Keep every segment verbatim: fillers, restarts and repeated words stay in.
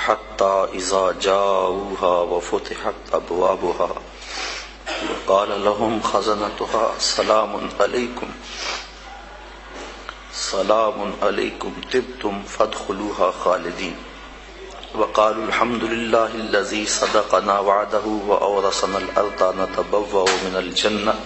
حتى إذا جاءوها وفتحت أبوابها وقال لهم خزنتها سلام عليكم سلام عليكم طبتم فادخلوها خالدين وقالوا الحمد لله الذي صدقنا وعده وأورثنا الأرض نتبوأ من الجنة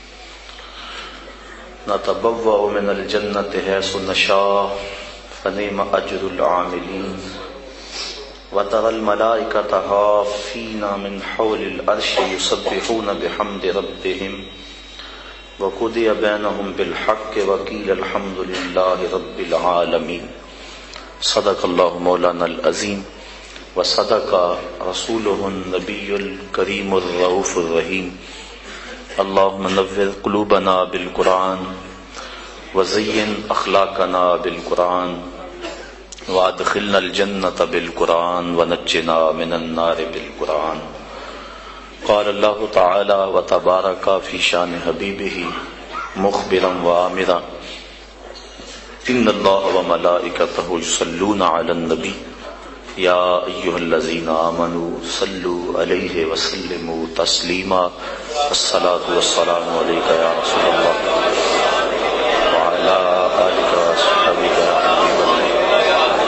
نتبوأ من الجنة حيث نشاء فنعم أجر العاملين وترى الملائكة حافين من حول العرش يسبحون بحمد ربهم وقضي بينهم بالحق وقيل الحمد لله رب العالمين صدق الله مولانا العظيم وصدق رسوله النبي الكريم الرؤوف الرحيم اللهم نور قلوبنا بالقرآن وزين أخلاقنا بالقرآن وادخلنا الجنة بالقرآن ونجنا من النار بالقرآن. قال الله تعالى وتبارك في شان حبيبه مخبرا وآمرا إن الله وملائكته يصلون على النبي يا أيها الذين آمنوا صلوا عليه وسلموا تسليما الصلاة والسلام عليك يا رسول الله وعلى آلك وصحبك يا حبيب الله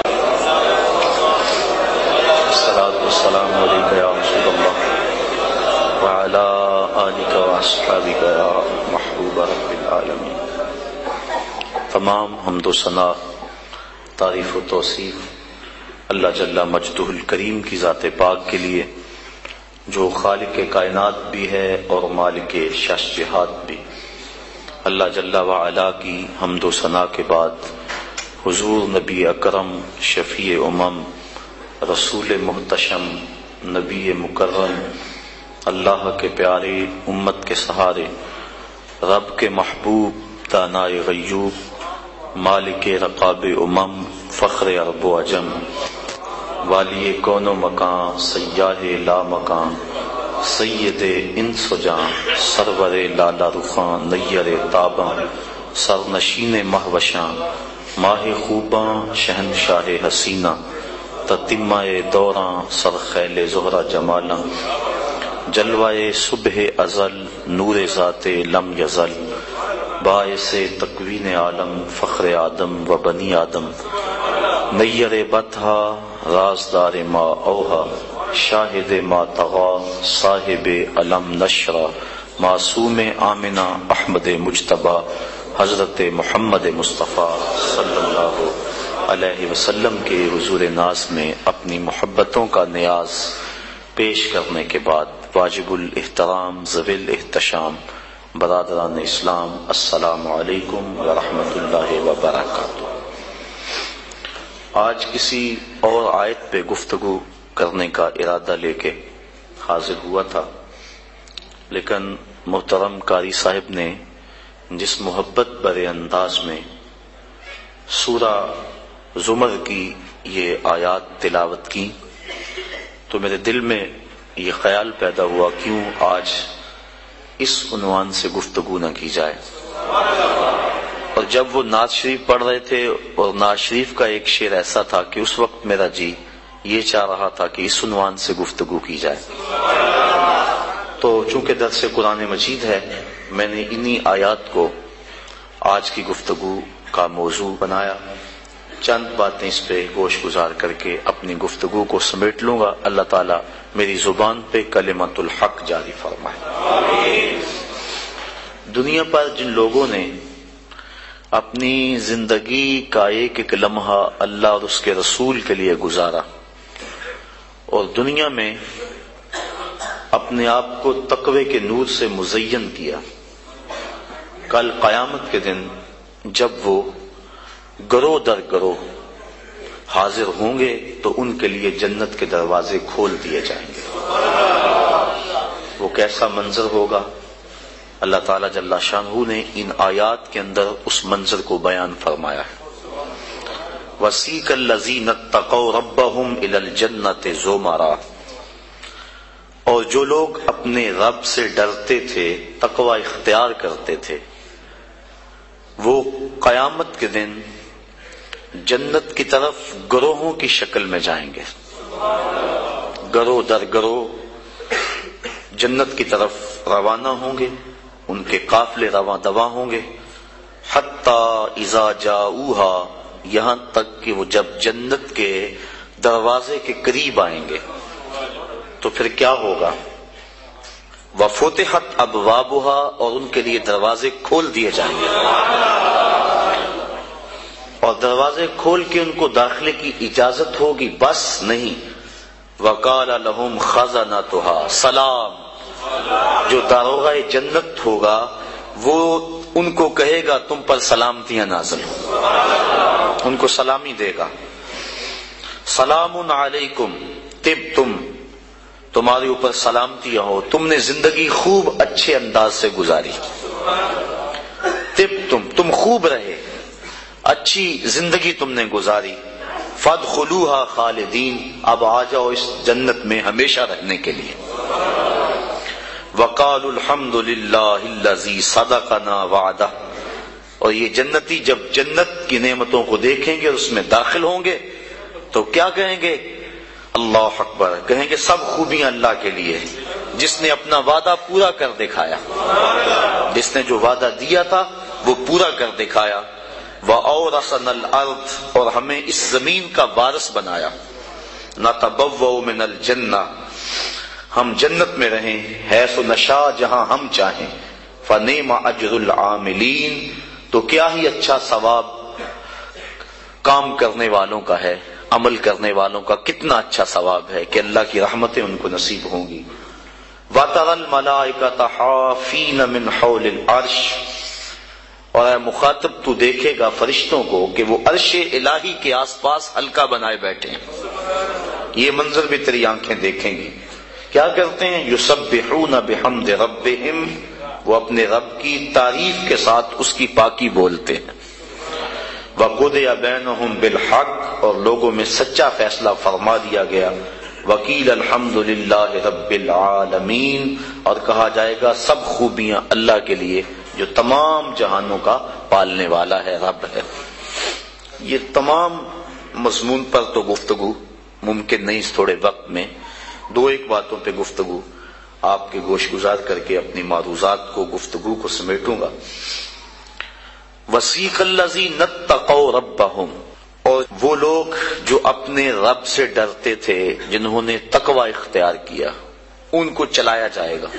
الصلاة والسلام عليك يا رسول الله وعلى آلك وصحبك يا محبوب رب العالمين. تمام حمد و ثنا تعریف و توصیف اللہ جل مجدہ الکریم کی ذات پاک کے لیے جو خالق کائنات بھی ہے اور مالک شش جہات بھی. اللہ جل وعلا کی حمد و ثنا کے بعد حضور نبی اکرم شفیع امم رسول محتشم نبی مکرم اللہ کے پیارے امت کے سہارے رب کے محبوب دانائے غیوب مالک رقاب امم فخر عرب و عجم والی کون و مکان سیاہ لا مکان سید انس و جان سرور لالا رخان نیر تاباں سرنشین مہوشاں ماہ خوباں شہنشاہ حسینہ تتمہ دوراں سرخیل زہرہ جمالاں جلوہ صبح ازل نور ذات لم یزل باعث تکوین عالم فخر آدم و بنی آدم نیر بطحا رازدار ما اوہا شاہد ما تغا صاحب علم نشرہ معصوم آمنہ احمد مجتبہ حضرت محمد مصطفیٰ صلی اللہ علیہ وسلم کے حضور ناز میں اپنی محبتوں کا نیاز پیش کرنے کے بعد واجب الاحترام ذوی الاحتشام برادران اسلام السلام علیکم ورحمۃ اللہ وبرکاتہ. آج کسی اور آیت پہ گفتگو کرنے کا ارادہ لے کے حاضر ہوا تھا، لیکن محترم قاری صاحب نے جس محبت بھرے انداز میں سورہ زمر کی یہ آیات تلاوت کی تو میرے دل میں یہ خیال پیدا ہوا کیوں آج اس عنوان سے گفتگو نہ کی جائے. اور جب وہ نعت شریف پڑھ رہے تھے اور نعت شریف کا ایک شعر ایسا تھا کہ اس وقت میرا جی یہ چاہ رہا تھا کہ اس عنوان سے گفتگو کی جائے. تو چونکہ درس قرآن مجید ہے میں نے انہی آیات کو آج کی گفتگو کا موضوع بنایا. چند باتیں اس پہ گوش گزار کر کے اپنی گفتگو کو سمیٹ لوں گا. اللہ تعالیٰ میری زبان پہ کلمت الحق جاری فرمائے. دنیا پر جن لوگوں نے اپنی زندگی کا ایک ایک لمحہ اللہ اور اس کے رسول کے لیے گزارا اور دنیا میں اپنے آپ کو تقوی کے نور سے مزین کیا، کل قیامت کے دن جب وہ گروہ در گروہ حاضر ہوں گے تو ان کے لیے جنت کے دروازے کھول دیے جائیں گے. وہ کیسا منظر ہوگا؟ اللہ تعالیٰ جل شانہ نے ان آیات کے اندر اس منظر کو بیان فرمایا ہے. وَسِيقَ الَّذِينَ اتَّقَوْا رَبَّهُمْ إِلَى الْجَنَّةِ زُمَرًا، اور جو لوگ اپنے رب سے ڈرتے تھے، تقوی اختیار کرتے تھے، وہ قیامت کے دن جنت کی طرف گروہوں کی شکل میں جائیں گے. گرو در گرو جنت کی طرف روانہ ہوں گے، ان کے قافلے رواں دواں ہوں گے، حتی اذا جاؤہا، یہاں تک کہ وہ جب جنت کے دروازے کے قریب آئیں گے تو پھر کیا ہوگا؟ وفتحت ابوابہا، اور ان کے لیے دروازے کھول دیے جائیں گے، اور دروازے کھول کے ان کو داخلے کی اجازت ہوگی، بس نہیں، وقال لہم خزنتہا سلام، جو داروغہ جنت ہوگا وہ ان کو کہے گا تم پر سلامتیاں نازل ہوں، ان کو سلامی دے گا، سلام علیکم طبتم، تمہارے اوپر سلامتیاں ہو، تم نے زندگی خوب اچھے انداز سے گزاری، طبتم، تم خوب رہے، اچھی زندگی تم نے گزاری، فادخلوها خالدین، اب آ جاؤ اس جنت میں ہمیشہ رہنے کے لیے، وقالوا الحمد للہ الذی صدقنا وعدہ، اور یہ جنتی جب جنت کی نعمتوں کو دیکھیں گے اور اس میں داخل ہوں گے تو کیا کہیں گے؟ اللہ اکبر، کہیں گے سب خوبیاں اللہ کے لیے جس نے اپنا وعدہ پورا کر دکھایا، جس نے جو وعدہ دیا تھا وہ پورا کر دکھایا، وَأَوْرَثَنَا الْأَرْضَ، اور ہمیں اس زمین کا وارث بنایا، نَتَبَوَّأُ مِنَ الْجَنَّةِ، ہم جنت میں رہیں، حیث نشاء، جہاں ہم چاہیں، فَنِعْمَ أَجْرُ الْعَامِلِينَ، تو کیا ہی اچھا ثواب کام کرنے والوں کا ہے، عمل کرنے والوں کا کتنا اچھا ثواب ہے کہ اللہ کی رحمتیں ان کو نصیب ہوں گی۔ وَتَرَى الْمَلَائِكَةَ حَافِينَ مِنْ حَوْلِ الْعَرْشِ، اور اے مخاطب تو دیکھے گا فرشتوں کو کہ وہ عرش الہی کے آس پاس حلقہ بنائے بیٹھے ہیں، یہ منظر بھی تیری آنکھیں دیکھیں گی، کیا کرتے ہیں؟ یسبحون بحمد ربہم، وہ اپنے رب کی تعریف کے ساتھ اس کی پاکی بولتے ہیں، وقضی بینہم بالحق، اور لوگوں میں سچا فیصلہ فرما دیا گیا، وقیل الحمد للہ رب العالمین، اور کہا جائے گا سب خوبیاں اللہ کے لیے جو تمام جہانوں کا پالنے والا ہے، رب ہے۔ یہ تمام مضمون پر تو گفتگو ممکن نہیں اس تھوڑے وقت میں، دو ایک باتوں پہ گفتگو آپ کے گوش گزار کر کے اپنی معروضات کو گفتگو کو سمیٹوں گا۔ وسیق الذین اتقوا ربہم، اور وہ لوگ جو اپنے رب سے ڈرتے تھے، جنہوں نے تقوی اختیار کیا، ان کو چلایا جائے گا،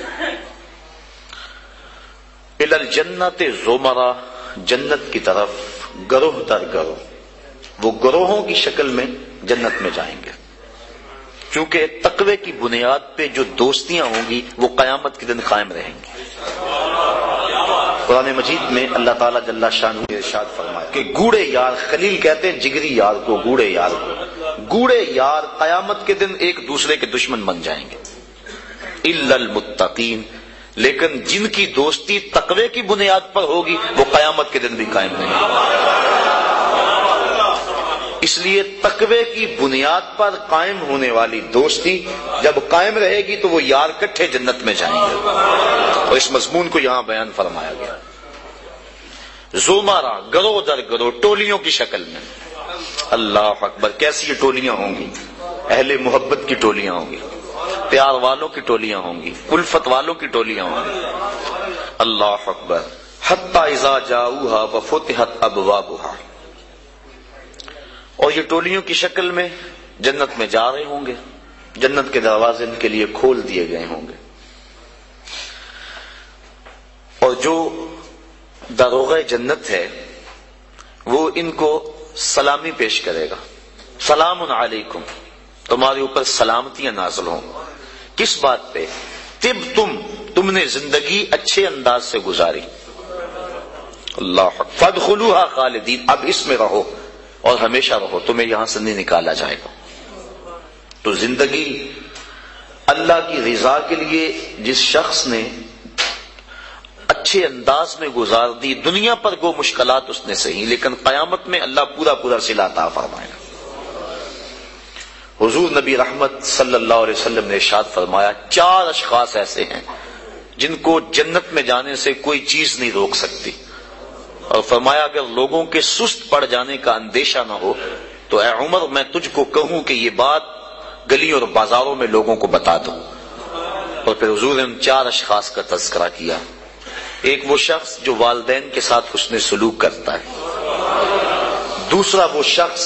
الی الجنت زمرہ، جنت کی طرف گروہ در گروہ، وہ گروہوں کی شکل میں جنت میں جائیں گے، کیونکہ تقوی کی بنیاد پہ جو دوستیاں ہوں گی وہ قیامت کے دن قائم رہیں گی۔ قرآن مجید میں اللہ تعالیٰ جل شانہ نے ارشاد فرمایا کہ گوڑے یار، خلیل کہتے ہیں جگری یار کو، گوڑے یار کو، گوڑے یار قیامت کے دن ایک دوسرے کے دشمن بن جائیں گے، الا المتقین، لیکن جن کی دوستی تقوی کی بنیاد پر ہوگی وہ قیامت کے دن بھی قائم رہیں گے۔ اس لیے تقوی کی بنیاد پر قائم ہونے والی دوستی جب قائم رہے گی تو وہ یار کٹھے جنت میں جائیں گے، اور اس مضمون کو یہاں بیان فرمایا گیا۔ زمرہ، گروہ در گروہ، ٹولیوں کی شکل میں، اللہ اکبر، کیسی یہ ٹولیاں ہوں گی؟ اہل محبت کی ٹولیاں ہوں گی، پیار والوں کی ٹولیاں ہوں گی، الفت والوں کی ٹولیاں ہوں گی، اللہ اکبر، حتی اذا جاؤہا وفتحت ابوابہا، اور یہ ٹولیوں کی شکل میں جنت میں جا رہے ہوں گے، جنت کے دروازے ان کے لیے کھول دیے گئے ہوں گے، اور جو داروغہ جنت ہے وہ ان کو سلامی پیش کرے گا، سلام علیکم، تمہارے اوپر سلامتیاں نازل ہوں، کس بات پہ؟ طب تم تم نے زندگی اچھے انداز سے گزاری، اللہ فادخلوها خالدین، اب اس میں رہو اور ہمیشہ رہو، تمہیں یہاں سے نہیں نکالا جائے گا۔ تو زندگی اللہ کی رضا کے لیے جس شخص نے اچھے انداز میں گزار دی، دنیا پر گو مشکلات اس نے سہی، لیکن قیامت میں اللہ پورا پورا صلہ عطا فرمائے گا۔ حضور نبی رحمت صلی اللہ علیہ وسلم نے ارشاد فرمایا، چار اشخاص ایسے ہیں جن کو جنت میں جانے سے کوئی چیز نہیں روک سکتی، اور فرمایا اگر لوگوں کے سست پڑ جانے کا اندیشہ نہ ہو تو اے عمر میں تجھ کو کہوں کہ یہ بات گلیوں اور بازاروں میں لوگوں کو بتا دو۔ اور پھر حضور نے ان چار اشخاص کا تذکرہ کیا۔ ایک وہ شخص جو والدین کے ساتھ حسن سلوک کرتا ہے، دوسرا وہ شخص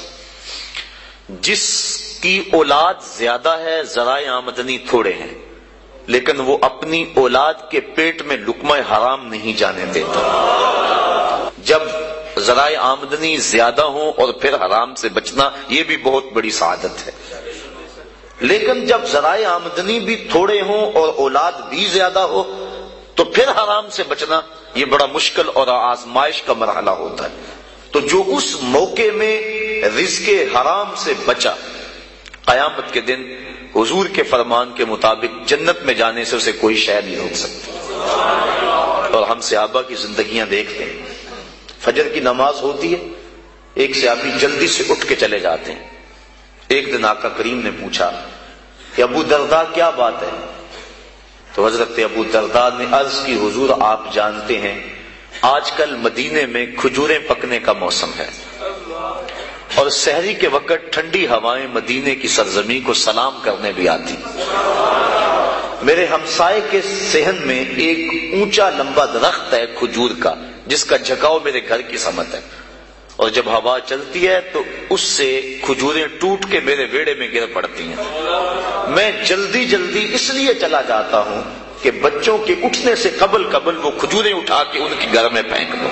جس کی اولاد زیادہ ہے، ذرائع آمدنی تھوڑے ہیں، لیکن وہ اپنی اولاد کے پیٹ میں لقمہ حرام نہیں جانے دیتا۔ جب ذرائع آمدنی زیادہ ہوں اور پھر حرام سے بچنا، یہ بھی بہت بڑی سعادت ہے، لیکن جب ذرائع آمدنی بھی تھوڑے ہوں اور اولاد بھی زیادہ ہو تو پھر حرام سے بچنا یہ بڑا مشکل اور آزمائش کا مرحلہ ہوتا ہے۔ تو جو اس موقع میں رزق حرام سے بچا، قیامت کے دن حضور کے فرمان کے مطابق جنت میں جانے سے اسے کوئی شے نہیں روک سکتی۔ اور ہم صحابہ کی زندگیاں دیکھتے ہیں، فجر کی نماز ہوتی ہے، ایک صحابی جلدی سے اٹھ کے چلے جاتے ہیں۔ ایک دن آقا کریم نے پوچھا کہ ابو درداء کیا بات ہے؟ تو حضرت ابو درداء نے عرض کی، حضور آپ جانتے ہیں آج کل مدینے میں کھجوریں پکنے کا موسم ہے، اور سحری کے وقت ٹھنڈی ہوائیں مدینے کی سرزمین کو سلام کرنے بھی آتی۔ میرے ہمسائے کے صحن میں ایک اونچا لمبا درخت ہے کھجور کا، جس کا جھکاؤ میرے گھر کی سمت ہے، اور جب ہوا چلتی ہے تو اس سے کھجوریں ٹوٹ کے میرے ویڑے میں گر پڑتی ہیں۔ میں جلدی جلدی اس لیے چلا جاتا ہوں کہ بچوں کے اٹھنے سے قبل قبل وہ کھجوریں اٹھا کے ان کے گھر میں پھینک دوں،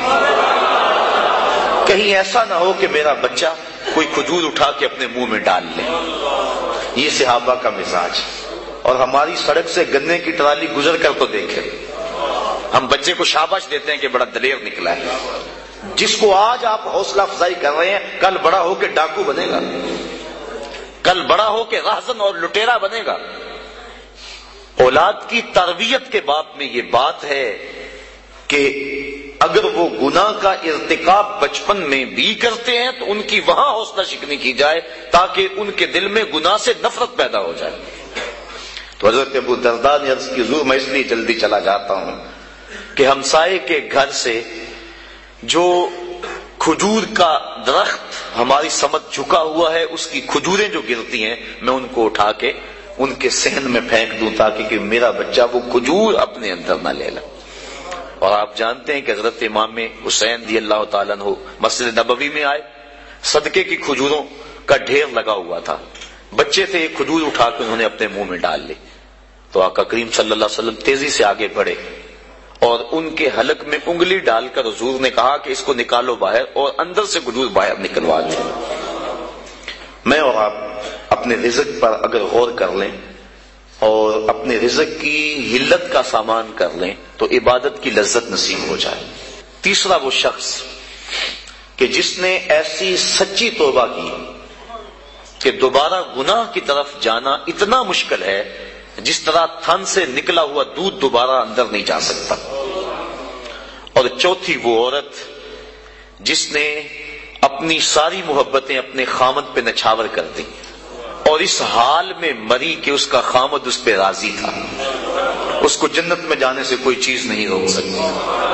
کہیں ایسا نہ ہو کہ میرا بچہ کوئی کھجور اٹھا کے اپنے منہ میں ڈال لے۔ یہ صحابہ کا مزاج۔ اور ہماری سڑک سے گنے کی ٹرالی گزر کر تو دیکھیں، ہم بچے کو شاباش دیتے ہیں کہ بڑا دلیر نکلا ہے۔ جس کو آج آپ حوصلہ افزائی کر رہے ہیں، کل بڑا ہو کے ڈاکو بنے گا، کل بڑا ہو کے راہزن اور لٹیرا بنے گا۔ اولاد کی تربیت کے باب میں یہ بات ہے کہ اگر وہ گناہ کا ارتکاب بچپن میں بھی کرتے ہیں تو ان کی وہاں حوصلہ شکنی کی جائے تاکہ ان کے دل میں گناہ سے نفرت پیدا ہو جائے۔ تو حضرت ابو درداء نے عرض کی، حضور میں اس لیے جلدی چلا جاتا ہوں کہ ہمسائے کے گھر سے جو کھجور کا درخت ہماری سمت جھکا ہوا ہے، اس کی کھجوریں جو گرتی ہیں میں ان کو اٹھا کے ان کے صحن میں پھینک دوں تاکہ کہ میرا بچہ وہ کھجور اپنے اندر نہ لے لے۔ اور آپ جانتے ہیں کہ حضرت امام حسین رضی اللہ تعالیٰ عنہ مسجد نبوی میں آئے، صدقے کی کھجوروں کا ڈھیر لگا ہوا تھا، بچے تھے، ایک کھجور اٹھا کے انہوں نے اپنے منہ میں ڈال لی۔ تو آقا کریم صلی اللہ علیہ وسلم تیزی سے آگے بڑھے اور ان کے حلق میں انگلی ڈال کر حضور نے کہا کہ اس کو نکالو باہر، اور اندر سے کھجور باہر نکلوا دیں۔ میں اور آپ اپنے رزق پر اگر غور کر لیں اور اپنے رزق کی حلت کا سامان کر لیں تو عبادت کی لذت نصیب ہو جائے۔ تیسرا وہ شخص کہ جس نے ایسی سچی توبہ کی کہ دوبارہ گناہ کی طرف جانا اتنا مشکل ہے جس طرح تھن سے نکلا ہوا دودھ دوبارہ اندر نہیں جا سکتا۔ اور چوتھی وہ عورت جس نے اپنی ساری محبتیں اپنے خامد پہ نچھاور کر دی اور اس حال میں مری کہ اس کا خامد اس پہ راضی تھا، اس کو جنت میں جانے سے کوئی چیز نہیں روک سکتی۔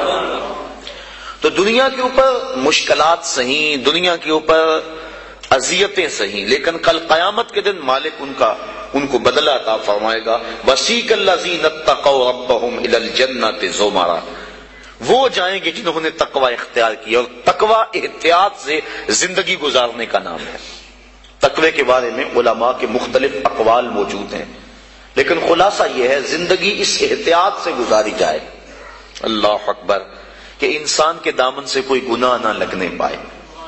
تو دنیا کے اوپر مشکلات سہیں، دنیا کے اوپر اذیتیں سہیں، لیکن کل قیامت کے دن مالک ان کا ان کو بدلہ عطا فرمائے گا۔ وَسِيقَ الَّذِينَ اتَّقَوْا رَبَّهُمْ إِلَى الْجَنَّةِ زُمَرًا، وہ جائیں گے جنہوں نے تقوی اختیار کیا، اور تقوی احتیاط سے زندگی گزارنے کا نام ہے۔ تقوی کے بارے میں علماء کے مختلف اقوال موجود ہیں، لیکن خلاصہ یہ ہے زندگی اس احتیاط سے گزاری جائے، اللہ اکبر، کہ انسان کے دامن سے کوئی گناہ نہ لگنے پائے۔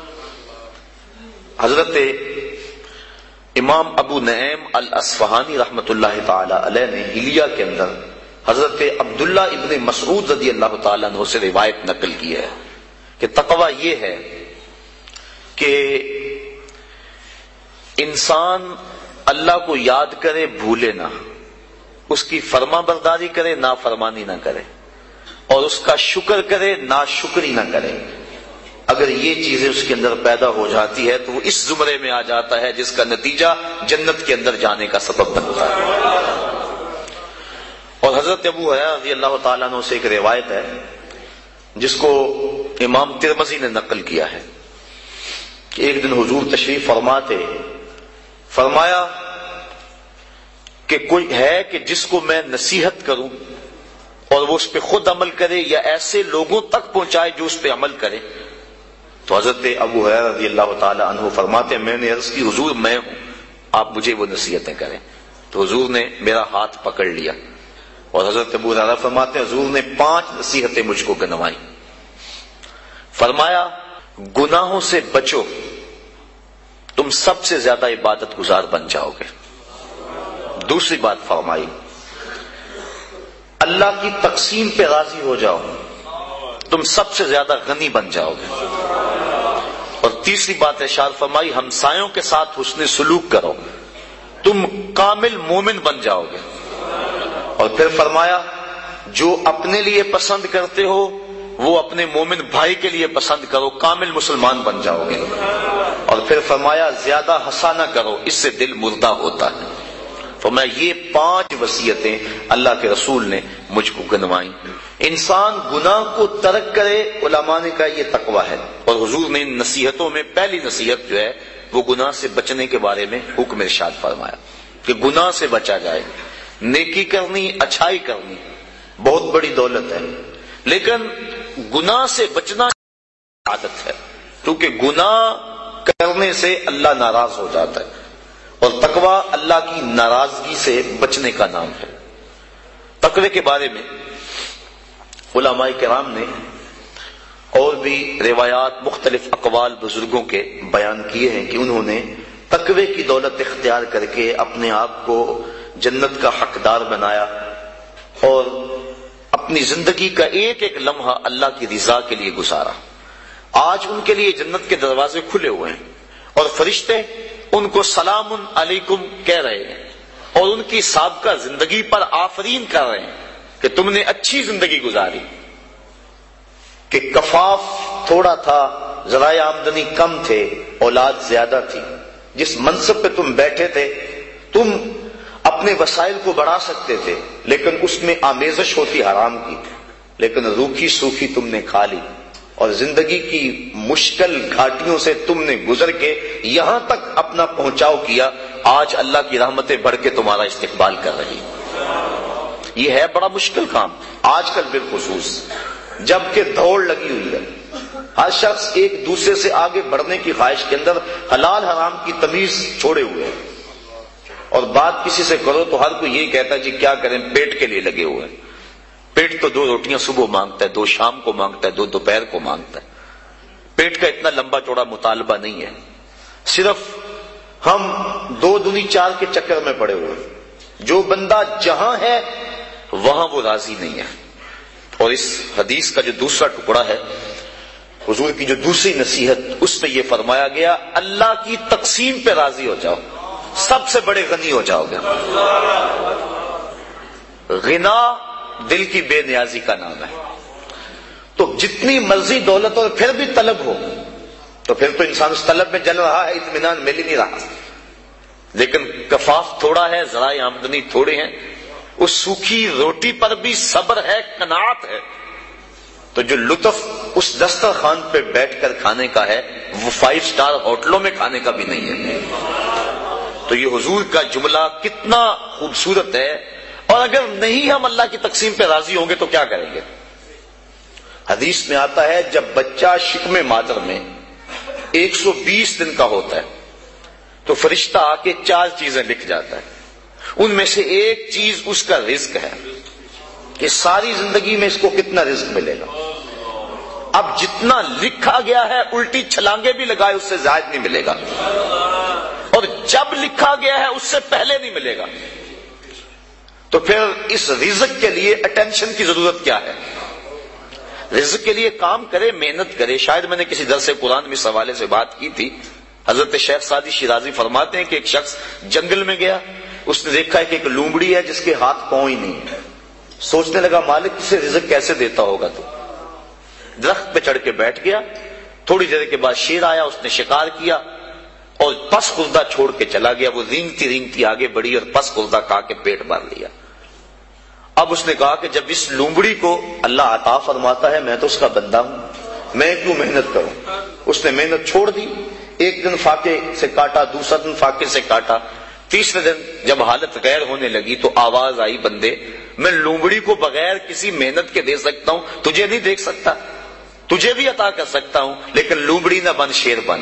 حضرت امام ابو نعیم الاصفہانی رحمت اللہ تعالی علیہ نے حلیہ کے اندر حضرت عبداللہ ابن مسعود رضی اللہ تعالیٰ عنہ سے روایت نقل کی ہے کہ تقوی یہ ہے کہ انسان اللہ کو یاد کرے، بھولے نہ، اس کی فرما برداری کرے، نافرمانی نہ کرے، اور اس کا شکر کرے، ناشکری نہ کرے۔ اگر یہ چیزیں اس کے اندر پیدا ہو جاتی ہے تو وہ اس زمرے میں آ جاتا ہے جس کا نتیجہ جنت کے اندر جانے کا سبب بنتا ہے۔ اور حضرت ابو ہریرہ رضی اللہ تعالیٰ عنہ سے ایک روایت ہے جس کو امام ترمذی نے نقل کیا ہے کہ ایک دن حضور تشریف فرما تھے، فرمایا کہ کوئی ہے کہ جس کو میں نصیحت کروں اور وہ اس پہ خود عمل کرے یا ایسے لوگوں تک پہنچائے جو اس پہ عمل کرے؟ تو حضرت ابو ہریرہ رضی اللہ تعالی عنہ فرماتے ہیں میں نے عرض کی حضور میں ہوں، آپ مجھے وہ نصیحتیں کریں۔ تو حضور نے میرا ہاتھ پکڑ لیا اور حضرت ابو ہریرہ فرماتے ہیں حضور نے پانچ نصیحتیں مجھ کو گنوائی۔ فرمایا گناہوں سے بچو، تم سب سے زیادہ عبادت گزار بن جاؤ گے۔ دوسری بات فرمائی اللہ کی تقسیم پہ راضی ہو جاؤ، تم سب سے زیادہ غنی بن جاؤ گے۔ اور تیسری بات ارشاد فرمائی ہمسایوں کے ساتھ حسن سلوک کرو، تم کامل مومن بن جاؤ گے۔ اور پھر فرمایا جو اپنے لیے پسند کرتے ہو وہ اپنے مومن بھائی کے لیے پسند کرو، کامل مسلمان بن جاؤ گے۔ اور پھر فرمایا زیادہ ہنسا نہ کرو، اس سے دل مردہ ہوتا ہے۔ فرمایا یہ پانچ وصیتیں اللہ کے رسول نے مجھ کو گنوائیں۔ انسان گناہ کو ترک کرے، علماء نے کہا یہ تقویٰ ہے، اور حضور نے ان نصیحتوں میں پہلی نصیحت جو ہے وہ گناہ سے بچنے کے بارے میں حکم ارشاد فرمایا کہ گناہ سے بچا جائے۔ نیکی کرنی، اچھائی کرنی بہت بڑی دولت ہے، لیکن گناہ سے بچنا عادت ہے، کیونکہ گناہ کرنے سے اللہ ناراض ہو جاتا ہے، اور تقویٰ اللہ کی ناراضگی سے بچنے کا نام ہے۔ تقوی کے بارے میں علماء کرام نے اور بھی روایات، مختلف اقوال بزرگوں کے بیان کیے ہیں کہ انہوں نے تقوی کی دولت اختیار کر کے اپنے آپ کو جنت کا حقدار بنایا اور اپنی زندگی کا ایک ایک لمحہ اللہ کی رضا کے لیے گزارا۔ آج ان کے لیے جنت کے دروازے کھلے ہوئے ہیں اور فرشتے ان کو سلام علیکم کہہ رہے ہیں اور ان کی سابقہ زندگی پر آفرین کر رہے ہیں کہ تم نے اچھی زندگی گزاری، کہ کفاف تھوڑا تھا، ذرائع آمدنی کم تھے، اولاد زیادہ تھی، جس منصب پہ تم بیٹھے تھے تم اپنے وسائل کو بڑھا سکتے تھے، لیکن اس میں آمیزش ہوتی حرام کی، لیکن روکھی سوکھی تم نے کھا لی، اور زندگی کی مشکل گھاٹیوں سے تم نے گزر کے یہاں تک اپنا پہنچاؤ کیا۔ آج اللہ کی رحمتیں بڑھ کے تمہارا استقبال کر رہی۔ یہ ہے بڑا مشکل کام آج کل بالخصوص، جبکہ دوڑ لگی ہوئی ہے، ہر شخص ایک دوسرے سے آگے بڑھنے کی خواہش کے اندر حلال حرام کی تمیز چھوڑے ہوئے ہیں، اور بات کسی سے کرو تو ہر کوئی یہی کہتا ہے جی کیا کریں، پیٹ کے لیے لگے ہوئے ہیں۔ پیٹ تو دو روٹیاں صبح مانگتا ہے، دو شام کو مانگتا ہے، دو دوپہر کو مانگتا ہے۔ پیٹ کا اتنا لمبا چوڑا مطالبہ نہیں ہے، صرف ہم دو دنی چار کے چکر میں پڑے ہوئے ہیں۔ جو بندہ جہاں ہے وہاں وہ راضی نہیں ہے۔ اور اس حدیث کا جو دوسرا ٹکڑا ہے، حضور کی جو دوسری نصیحت، اس میں یہ فرمایا گیا اللہ کی تقسیم پہ راضی ہو جاؤ، سب سے بڑے غنی ہو جاؤ گے۔ غنا دل کی بے نیازی کا نام ہے، تو جتنی مرضی دولت اور پھر بھی طلب ہو تو پھر تو انسان اس طلب میں جل رہا ہے، اطمینان مل ہی نہیں رہا۔ لیکن کفاف تھوڑا ہے، ذرائع آمدنی تھوڑے ہیں، اس سوکھی روٹی پر بھی صبر ہے، قناعت ہے، تو جو لطف اس دسترخوان پہ بیٹھ کر کھانے کا ہے وہ فائیو سٹار ہوٹلوں میں کھانے کا بھی نہیں ہے۔ تو یہ حضور کا جملہ کتنا خوبصورت ہے، اور اگر نہیں ہم اللہ کی تقسیم پہ راضی ہوں گے تو کیا کریں گے؟ حدیث میں آتا ہے جب بچہ شکم مادر میں ایک سو بیس دن کا ہوتا ہے تو فرشتہ آ کے چار چیزیں لکھ جاتا ہے، ان میں سے ایک چیز اس کا رزق ہے کہ ساری زندگی میں اس کو کتنا رزق ملے گا۔ اب جتنا لکھا گیا ہے الٹی چھلانگے بھی لگائے اس سے زائد نہیں ملے گا، اور جب لکھا گیا ہے اس سے پہلے نہیں ملے گا۔ تو پھر اس رزق کے لیے اٹینشن کی ضرورت کیا ہے؟ رزق کے لیے کام کرے، محنت کرے۔ شاید میں نے کسی درس قرآن میں اس حوالے سے بات کی تھی، حضرت شیخ سعدی شیرازی فرماتے ہیں کہ ایک شخص جنگل میں گیا، اس نے دیکھا کہ ایک لومڑی ہے جس کے ہاتھ پاؤں ہی نہیں ہے، سوچنے لگا مالک اسے رزق کیسے دیتا ہوگا، تو درخت پہ چڑھ کے بیٹھ گیا۔ تھوڑی دیر کے بعد شیر آیا، اس نے شکار کیا اور پس خوردہ چھوڑ کے چلا گیا۔ وہ رینگتی رینگتی آگے بڑھی اور پس خوردہ کھا کے پیٹ بھر لیا۔ اب اس نے کہا کہ جب اس لومڑی کو اللہ عطا فرماتا ہے میں تو اس کا بندہ ہوں، میں کیوں محنت کروں؟ اس نے محنت چھوڑ دی، ایک دن فاقے سے کاٹا، دوسرا دن فاقے سے کاٹا، تیسرے دن جب حالت غیر ہونے لگی تو آواز آئی بندے میں لومڑی کو بغیر کسی محنت کے دے سکتا ہوں, تجھے نہیں دیکھ سکتا, تجھے بھی عطا کر سکتا ہوں, لیکن لومڑی نہ بن شیر بن,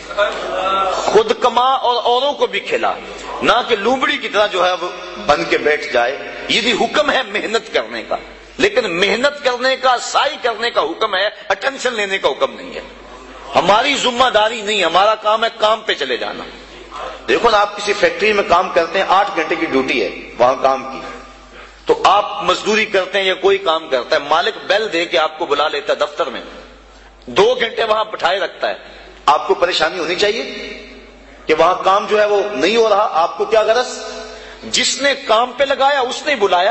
خود کما اور اوروں کو بھی کھلا, نہ کہ لومڑی کی طرح جو ہے وہ بن کے بیٹھ جائے. یہ بھی حکم ہے محنت کرنے کا, لیکن محنت کرنے کا, سعی کرنے کا حکم ہے, اٹینشن لینے کا حکم نہیں ہے. ہماری ذمہ داری نہیں, ہمارا کام ہے کام پہ چلے جانا. دیکھو نا, آپ کسی فیکٹری میں کام کرتے ہیں, آٹھ گھنٹے کی ڈیوٹی ہے وہاں کام کی, تو آپ مزدوری کرتے ہیں یا کوئی کام کرتا ہے, مالک بیل دے کے آپ کو بلا لیتا ہے دفتر میں, دو گھنٹے وہاں بٹھائے رکھتا ہے, آپ کو پریشانی ہونی چاہیے کہ وہاں کام جو ہے وہ نہیں ہو رہا. آپ کو کیا غرض, جس نے کام پہ لگایا اس نے بلایا,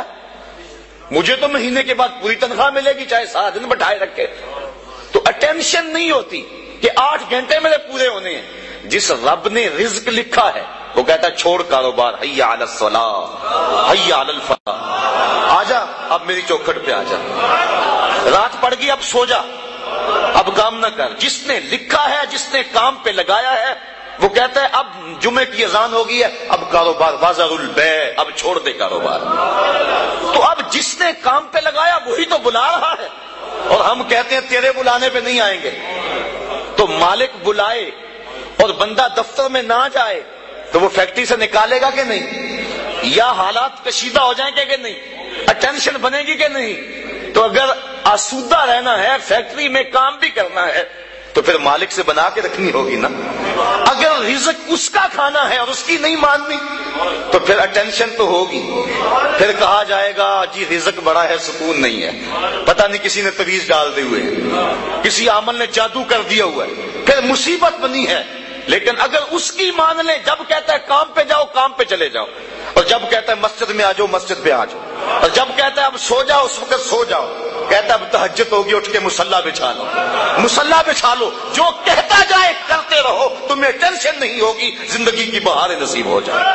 مجھے تو مہینے کے بعد پوری تنخواہ ملے گی چاہے سارا دن بٹھائے رکھے. تو اٹینشن نہیں ہوتی کہ آٹھ گھنٹے میرے پورے ہونے ہیں. جس رب نے رزق لکھا ہے وہ کہتا ہے چھوڑ کاروبار, حیا علی الصلاۃ حیا علی الفلاح, آجا اب میری چوکھٹ پہ آجا, رات پڑ گئی اب سو جا, اب کام نہ کر. جس نے لکھا ہے, جس نے کام پہ لگایا ہے, وہ کہتا ہے اب جمعے کی اذان ہو گئی ہے, اب کاروبار بازار البیع, اب چھوڑ دے کاروبار. تو اب جس نے کام پہ لگایا وہی تو بلا رہا ہے, اور ہم کہتے ہیں تیرے بلانے پہ نہیں آئیں گے. تو مالک بلائے اور بندہ دفتر میں نہ جائے تو وہ فیکٹری سے نکالے گا کہ نہیں, یا حالات کشیدہ ہو جائیں گے کہ نہیں, اٹینشن بنے گی کہ نہیں. تو اگر آسودہ رہنا ہے, فیکٹری میں کام بھی کرنا ہے, تو پھر مالک سے بنا کے رکھنی ہوگی نا. اگر رزق اس کا کھانا ہے اور اس کی نہیں ماننی تو پھر اٹینشن تو ہوگی. پھر کہا جائے گا جی رزق بڑا ہے سکون نہیں ہے, پتہ نہیں کسی نے تویز ڈال دی ہوئے ہے, کسی عامل نے جادو کر دیا ہوا ہے, پھر مصیبت بنی ہے. لیکن اگر اس کی مان لیں, جب کہتا ہے کام پہ جاؤ کام پہ چلے جاؤ, اور جب کہتا ہے مسجد میں آ جاؤ مسجد پہ آ جاؤ, اور جب کہتا ہے اب سو جاؤ اس وقت سو جاؤ, کہتا ہے اب تہجد ہوگی اٹھ کے مصلی بچھا لو, مصلی بچھا لو, جو کہتا جائے کرتے رہو, تمہیں ٹینشن نہیں ہوگی, زندگی کی بہاریں نصیب ہو جائے.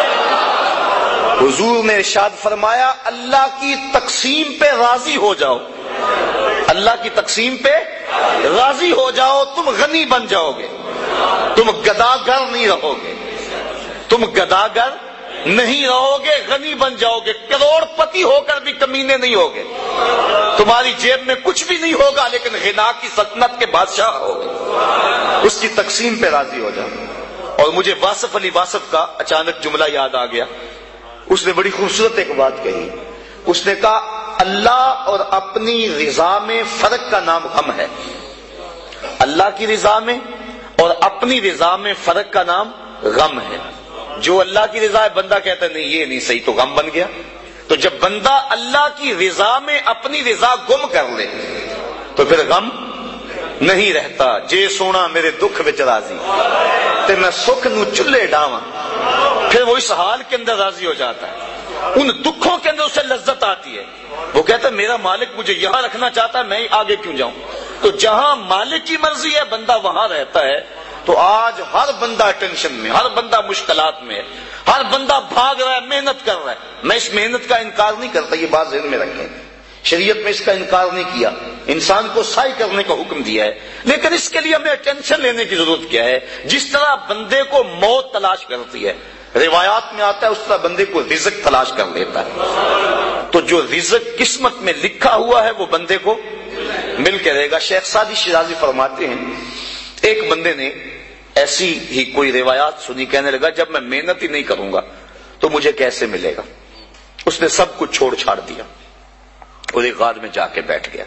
حضور نے ارشاد فرمایا اللہ کی تقسیم پہ راضی ہو جاؤ, اللہ کی تقسیم پہ راضی ہو جاؤ, تم غنی بن جاؤ گے, تم گداگر نہیں رہو گے, تم گداگر نہیں رہو گے, غنی بن جاؤ گے, کروڑ پتی ہو کر بھی کمینے نہیں ہوگے, تمہاری جیب میں کچھ بھی نہیں ہوگا لیکن غنا کی سلطنت کے بادشاہ ہوگے. اس کی تقسیم پہ راضی ہو جاؤ. اور مجھے واصف علی واصف کا اچانک جملہ یاد آ گیا, اس نے بڑی خوبصورت ایک بات کہی. اس نے کہا اللہ اور اپنی رضا میں فرق کا نام غم ہے. اللہ کی رضا میں اور اپنی رضا میں فرق کا نام غم ہے. جو اللہ کی رضا ہے بندہ کہتا ہے نہیں یہ نہیں صحیح, تو غم بن گیا. تو جب بندہ اللہ کی رضا میں اپنی رضا گم کر لے تو پھر غم نہیں رہتا. جے سونا میرے دکھ وچ راضی تے میں سکھ نو چلے ڈاواں, پھر وہ اس حال کے اندر راضی ہو جاتا ہے, ان دکھوں کے اندر اسے لذت آتی ہے. وہ کہتا ہے میرا مالک مجھے یہاں رکھنا چاہتا ہے, میں آگے کیوں جاؤں. تو جہاں مالک کی مرضی ہے بندہ وہاں رہتا ہے. تو آج ہر بندہ ٹینشن میں, ہر بندہ مشکلات میں, ہر بندہ بھاگ رہا ہے, محنت کر رہا ہے. میں اس محنت کا انکار نہیں کرتا, یہ بات ذہن میں رکھیں, شریعت میں اس کا انکار نہیں کیا, انسان کو سعی کرنے کا حکم دیا ہے. لیکن اس کے لیے ہمیں ٹینشن لینے کی ضرورت کیا ہے. جس طرح بندے کو موت تلاش کرتی ہے, روایات میں آتا ہے اس طرح بندے کو رزق تلاش کر لیتا ہے. تو جو رزق قسمت میں لکھا ہوا ہے وہ بندے کو مل کے رہے گا. شیخ سعدی شیرازی فرماتے ہیں ایک بندے نے ایسی ہی کوئی روایات سنی, کہنے لگا جب میں محنت ہی نہیں کروں گا تو مجھے کیسے ملے گا. اس نے سب کچھ چھوڑ چھاڑ دیا اور ایک غار میں جا کے بیٹھ گیا.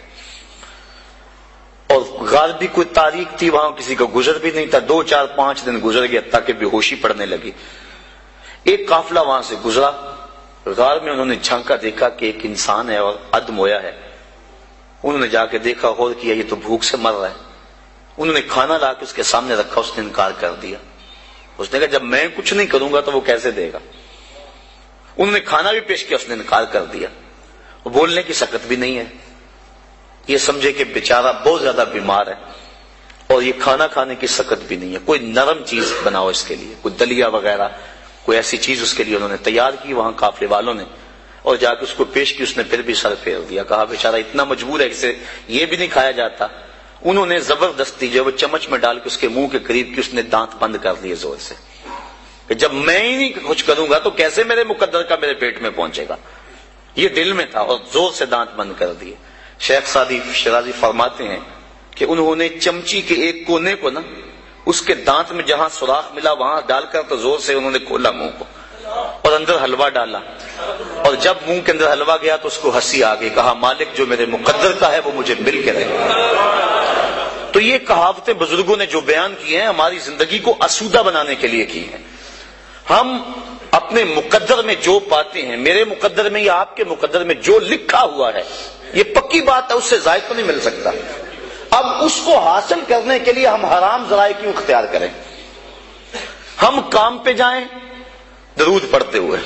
اور غار بھی کوئی تاریخ تھی, وہاں کسی کا گزر بھی نہیں تھا. دو چار پانچ دن گزر گیا تاکہ بے ہوشی پڑنے لگی. ایک قافلہ وہاں سے گزرا, غار میں انہوں نے جھانکا, دیکھا کہ ایک انسان ہے اور ادم ہویا ہے. انہوں نے جا کے دیکھا, غور کیا, یہ تو بھوک سے مر رہا ہے. انہوں نے کھانا لا کے اس کے سامنے رکھا, اس نے انکار کر دیا. اس نے کہا جب میں کچھ نہیں کروں گا تو وہ کیسے دے گا. انہوں نے کھانا بھی پیش کیا, اس نے انکار کر دیا. وہ بولنے کی سکت بھی نہیں ہے, یہ سمجھے کہ بیچارہ بہت زیادہ بیمار ہے اور یہ کھانا کھانے کی سکت بھی نہیں ہے. کوئی نرم چیز بناؤ اس کے لیے, کوئی دلیا وغیرہ, کوئی ایسی چیز اس کے لیے انہوں نے تیار کی وہاں قافلے والوں نے, اور جا کے اس کو پیش کی. اس نے پھر بھی سر پھیر دیا, کہا بیچارہ اتنا مجبور ہے کہ یہ بھی نہیں کھایا جاتا. انہوں نے زبردستی جو وہ چمچ میں ڈال کے اس کے منہ کے قریب کی, اس نے دانت بند کر دیے زور سے. کہ جب میں ہی نہیں کچھ کروں گا تو کیسے میرے مقدر کا میرے پیٹ میں پہنچے گا. یہ دل میں تھا اور زور سے دانت بند کر دیے. شیخ سعدی شرازی فرماتے ہیں کہ انہوں نے چمچی کے ایک کونے کو نا اس کے دانت میں جہاں سوراخ ملا وہاں ڈال کر تو زور سے انہوں نے کھولا منہ کو اور اندر حلوہ ڈالا, اور جب منہ کے اندر حلوہ گیا تو اس کو ہنسی آ گئی. کہا مالک جو میرے مقدر کا ہے وہ مجھے مل کے رہے. تو یہ کہاوتیں بزرگوں نے جو بیان کی ہیں ہماری زندگی کو آسودہ بنانے کے لیے کی ہیں. ہم اپنے مقدر میں جو پاتے ہیں, میرے مقدر میں یا آپ کے مقدر میں جو لکھا ہوا ہے یہ پکی بات ہے, اس سے زائد تو نہیں مل سکتا. اب اس کو حاصل کرنے کے لیے ہم حرام ذرائع کیوں اختیار کریں؟ ہم کام پہ جائیں درود پڑھتے ہوئے,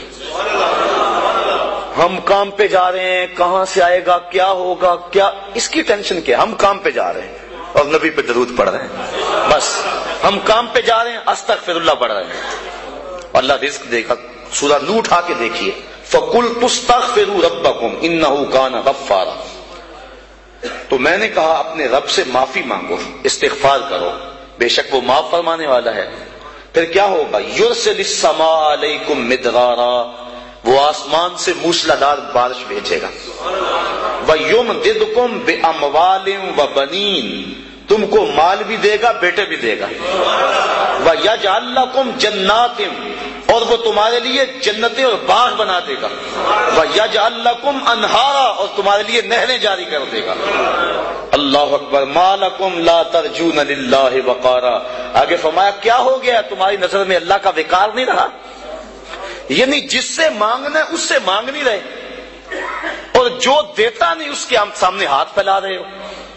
ہم کام پہ جا رہے ہیں کہاں سے آئے گا کیا ہوگا کیا, اس کی ٹینشن کیا؟ ہم کام پہ جا رہے ہیں اور نبی پہ درود پڑھ رہے ہیں بس. ہم کام پہ جا رہے ہیں استغفر اللہ پڑھ رہے ہیں. اللہ رزق دے گا. سورہ نور اٹھا کے دیکھیے, فَقُلْتُ اسْتَغْفِرُوا رَبَّكُمْ إِنَّهُ كَانَ غَفَّارًا. تو میں نے کہا اپنے رب سے معافی مانگو, استغفار کرو, بے شک وہ معاف فرمانے والا ہے. پھر کیا ہوگا؟ یرسل السماء علیکم مدرارا, وہ آسمان سے موسلادھار بارش بھیجے گا. وَيُمْدِدْكُمْ بِأَمْوَالٍ وَبَنِينَ, تم کو مال بھی دے گا بیٹے بھی دے گا. وَيَجْعَلْ لَكُمْ جَنَّاتٍ, اور وہ تمہارے لیے جنتیں اور باغ بنا دے گا. وَيَجْعَلْ لَكُمْ أَنْهَارًا, اور تمہارے لیے نہریں جاری کر دے گا. اللہ اکبر. مَا لَكُمْ لَا تَرْجُونَ لِلَّهِ وَقَارًا. آگے فرمایا کیا ہو گیا, تمہاری نظر میں اللہ کا وقار نہیں رہا؟ یعنی جس سے مانگنا ہے اس سے مانگ نہیں رہے, اور جو دیتا نہیں اس کے سامنے ہاتھ پھیلا رہے ہو.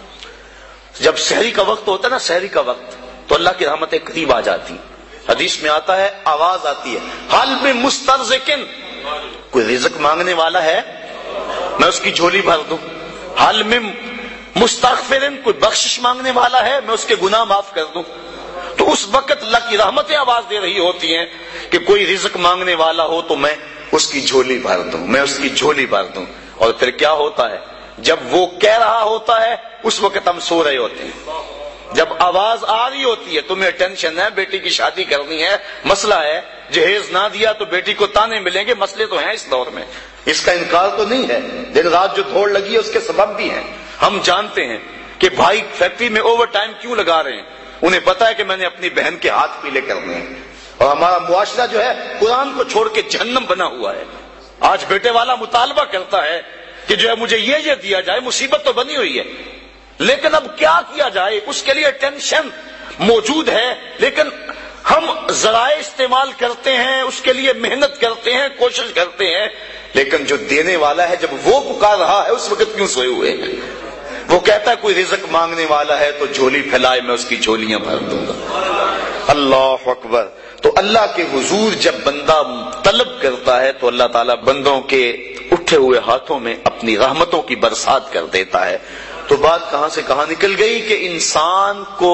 جب سحری کا وقت ہوتا ہے نا, سحری کا وقت, تو اللہ کی رحمتیں قریب آ جاتی. حدیث میں آتا ہے, آواز آتی ہے, حل میں مسترزقن, کوئی رزق مانگنے والا ہے میں اس کی جھولی بھر دوں. حل میں مستغفرن, کوئی بخشش مانگنے والا ہے میں اس کے گناہ معاف کر دوں. تو اس وقت اللہ کی رحمتیں آواز دے رہی ہوتی ہیں کہ کوئی رزق مانگنے والا ہو تو میں اس کی جھولی بھر دوں, میں اس کی جھولی بھر دوں. اور پھر کیا ہوتا ہے, جب وہ کہہ رہا ہوتا ہے اس وقت ہم سو رہے ہوتے ہیں. جب آواز آ رہی ہوتی ہے, تمہیں ٹینشن ہے, بیٹی کی شادی کرنی ہے, مسئلہ ہے, جہیز نہ دیا تو بیٹی کو تانے ملیں گے, مسئلے تو ہیں اس دور میں, اس کا انکار تو نہیں ہے. دن رات جو دوڑ لگی ہے اس کے سبب بھی ہیں. ہم جانتے ہیں کہ بھائی فیکٹری میں اوور ٹائم کیوں لگا رہے ہیں, انہیں پتا ہے کہ میں نے اپنی بہن کے ہاتھ پیلے کرنے ہیں. اور ہمارا معاشرہ جو ہے قرآن کو چھوڑ کے جہنم بنا ہوا ہے. آج بیٹے والا مطالبہ کرتا ہے کہ جو ہے مجھے یہ یہ دیا جائے, مصیبت تو بنی ہوئی ہے, لیکن اب کیا کیا جائے, اس کے لیے ٹینشن موجود ہے. لیکن ہم ذرائع استعمال کرتے ہیں, اس کے لیے محنت کرتے ہیں, کوشش کرتے ہیں, لیکن جو دینے والا ہے جب وہ پکار رہا ہے اس وقت کیوں سوئے ہوئے ہیں؟ وہ کہتا ہے کوئی رزق مانگنے والا ہے تو جھولی پھیلائے, میں اس کی جھولیاں بھر دوں گا. اللہ اکبر. تو اللہ کے حضور جب بندہ طلب کرتا ہے تو اللہ تعالیٰ بندوں کے اٹھے ہوئے ہاتھوں میں اپنی رحمتوں کی برسات کر دیتا ہے. تو بات کہاں سے کہاں نکل گئی کہ انسان کو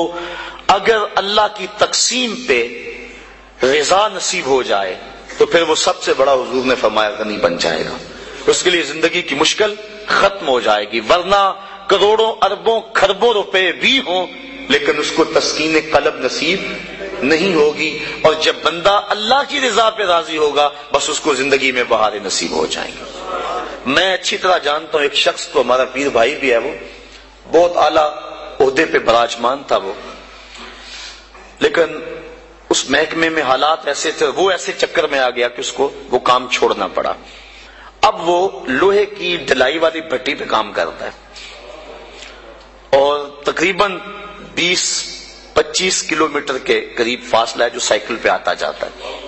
اگر اللہ کی تقسیم پہ رضا نصیب ہو جائے تو پھر وہ سب سے بڑا حضور نے فرمایا غنی بن جائے گا. اس کے لیے زندگی کی مشکل ختم ہو جائے گی. ورنہ کروڑوں اربوں خربوں روپے بھی ہوں لیکن اس کو تسکین قلب نصیب نہیں ہوگی. اور جب بندہ اللہ کی رضا پہ راضی ہوگا بس اس کو زندگی میں بہاریں نصیب ہو جائیں گی. میں اچھی طرح جانتا ہوں ایک شخص کو, ہمارا پیر بھائی بھی ہے, وہ بہت اعلیٰ عہدے پہ براجمان تھا وہ, لیکن اس محکمے میں حالات ایسے تھے, وہ ایسے چکر میں آ گیا کہ اس کو وہ کام چھوڑنا پڑا. اب وہ لوہے کی ڈلائی والی بھٹی پہ کام کرتا ہے اور تقریباً بیس پچیس کلومیٹر کے قریب فاصلہ ہے جو سائیکل پہ آتا جاتا ہے.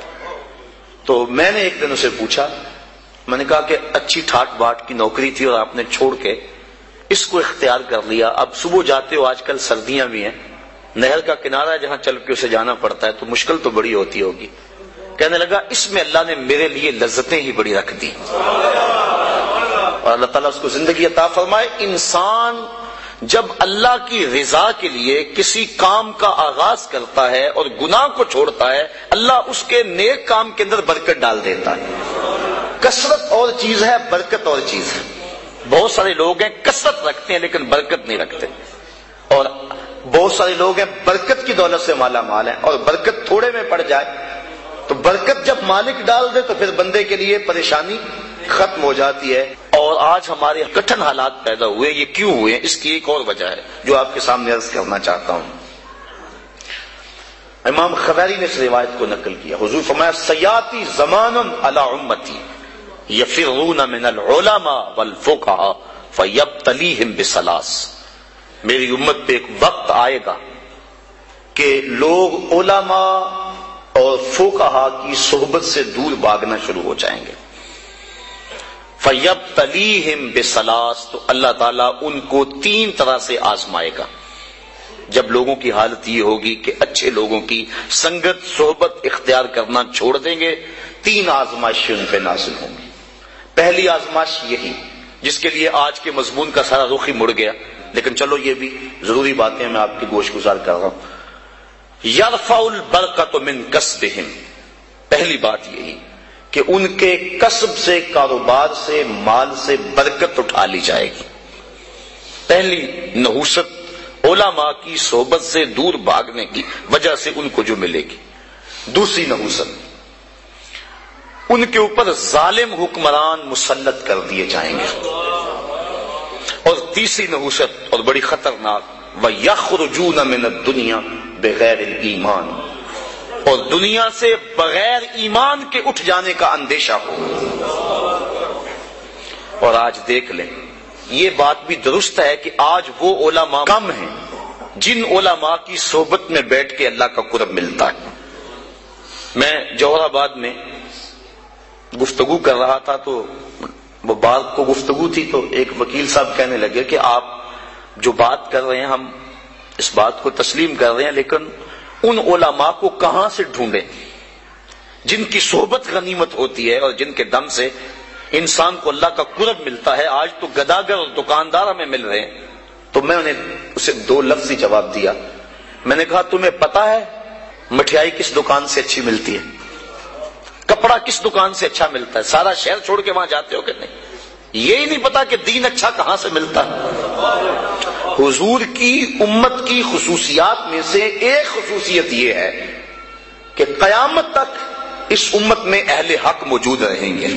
تو میں نے ایک دن اسے پوچھا, میں نے کہا کہ اچھی ٹھاٹ باٹ کی نوکری تھی اور آپ نے چھوڑ کے اس کو اختیار کر لیا, اب صبح جاتے ہو, آج کل سردیاں بھی ہیں, نہر کا کنارہ ہے جہاں چل کے اسے جانا پڑتا ہے, تو مشکل تو بڑی ہوتی ہوگی. کہنے لگا اس میں اللہ نے میرے لیے لذتیں ہی بڑی رکھ دی, اور اللہ تعالیٰ اس کو زندگی عطا فرمائے. انسان جب اللہ کی رضا کے لیے کسی کام کا آغاز کرتا ہے اور گناہ کو چھوڑتا ہے, اللہ اس کے نیک کام کے اندر برکت ڈال دیتا ہے. کثرت اور چیز ہے, برکت اور چیز ہے. بہت سارے لوگ ہیں کثرت رکھتے ہیں لیکن برکت نہیں رکھتے, اور بہت سارے لوگ ہیں برکت کی دولت سے مالا مال ہیں, اور برکت تھوڑے میں پڑ جائے تو برکت جب مالک ڈال دے تو پھر بندے کے لیے پریشانی ختم ہو جاتی ہے. اور آج ہمارے کٹھن حالات پیدا ہوئے، یہ کیوں ہوئے؟ اس کی ایک اور وجہ ہے جو آپ کے سامنے عرض کرنا چاہتا ہوں. امام خبیری نے اس روایت کو نقل کیا. حضور فرمایا سیاتی زمان علی امتی یفرون من العلماء والفقہاء فیبتلیہم بثلاث. میری امت پہ ایک وقت آئے گا کہ لوگ علماء اور فقہاء کی صحبت سے دور بھاگنا شروع ہو جائیں گے. فیبتلیہم بثلاث، تو اللہ تعالیٰ ان کو تین طرح سے آزمائے گا. جب لوگوں کی حالت یہ ہوگی کہ اچھے لوگوں کی سنگت صحبت اختیار کرنا چھوڑ دیں گے، تین آزمائشیں ان پہ نازل ہوں گی. پہلی آزمائش یہی جس کے لیے آج کے مضمون کا سارا رخ ہی مڑ گیا، لیکن چلو یہ بھی ضروری باتیں میں آپ کی گوش گزار کر رہا ہوں. یرفع البرکۃ من کسبہم، پہلی بات یہی کہ ان کے کسب سے، کاروبار سے، مال سے برکت اٹھا لی جائے گی. پہلی نحوست علماء کی صحبت سے دور بھاگنے کی وجہ سے ان کو جو ملے گی. دوسری نحوست، ان کے اوپر ظالم حکمران مسلط کر دیے جائیں گے. اور تیسری نحوست اور بڑی خطرناک، وَيَخْرُجُونَ مِنَ الدُّنْيَا بِغَيْرِ الْإِيمَانِ، اور دنیا سے بغیر ایمان کے اٹھ جانے کا اندیشہ ہو. اور آج دیکھ لیں، یہ بات بھی درست ہے کہ آج وہ علماء کم ہیں جن علماء کی صحبت میں بیٹھ کے اللہ کا قرب ملتا ہے. میں جوہر آباد میں گفتگو کر رہا تھا تو وہ بات کو گفتگو تھی، تو ایک وکیل صاحب کہنے لگے کہ آپ جو بات کر رہے ہیں ہم اس بات کو تسلیم کر رہے ہیں، لیکن ان علماء کو کہاں سے ڈھونڈیں جن کی صحبت غنیمت ہوتی ہے اور جن کے دم سے انسان کو اللہ کا قرب ملتا ہے. آج تو گداگر اور دکاندار ہمیں مل رہے ہیں. تو میں انہیں اسے دو لفظی جواب دیا. میں نے کہا تمہیں پتا ہے مٹھائی کس دکان سے اچھی ملتی ہے؟ کپڑا کس دکان سے اچھا ملتا ہے؟ سارا شہر چھوڑ کے وہاں جاتے ہو کہ نہیں؟ یہی نہیں پتا کہ دین اچھا کہاں سے ملتا ہے. حضور کی امت کی خصوصیات میں سے ایک خصوصیت یہ ہے کہ قیامت تک اس امت میں اہل حق موجود رہیں گے.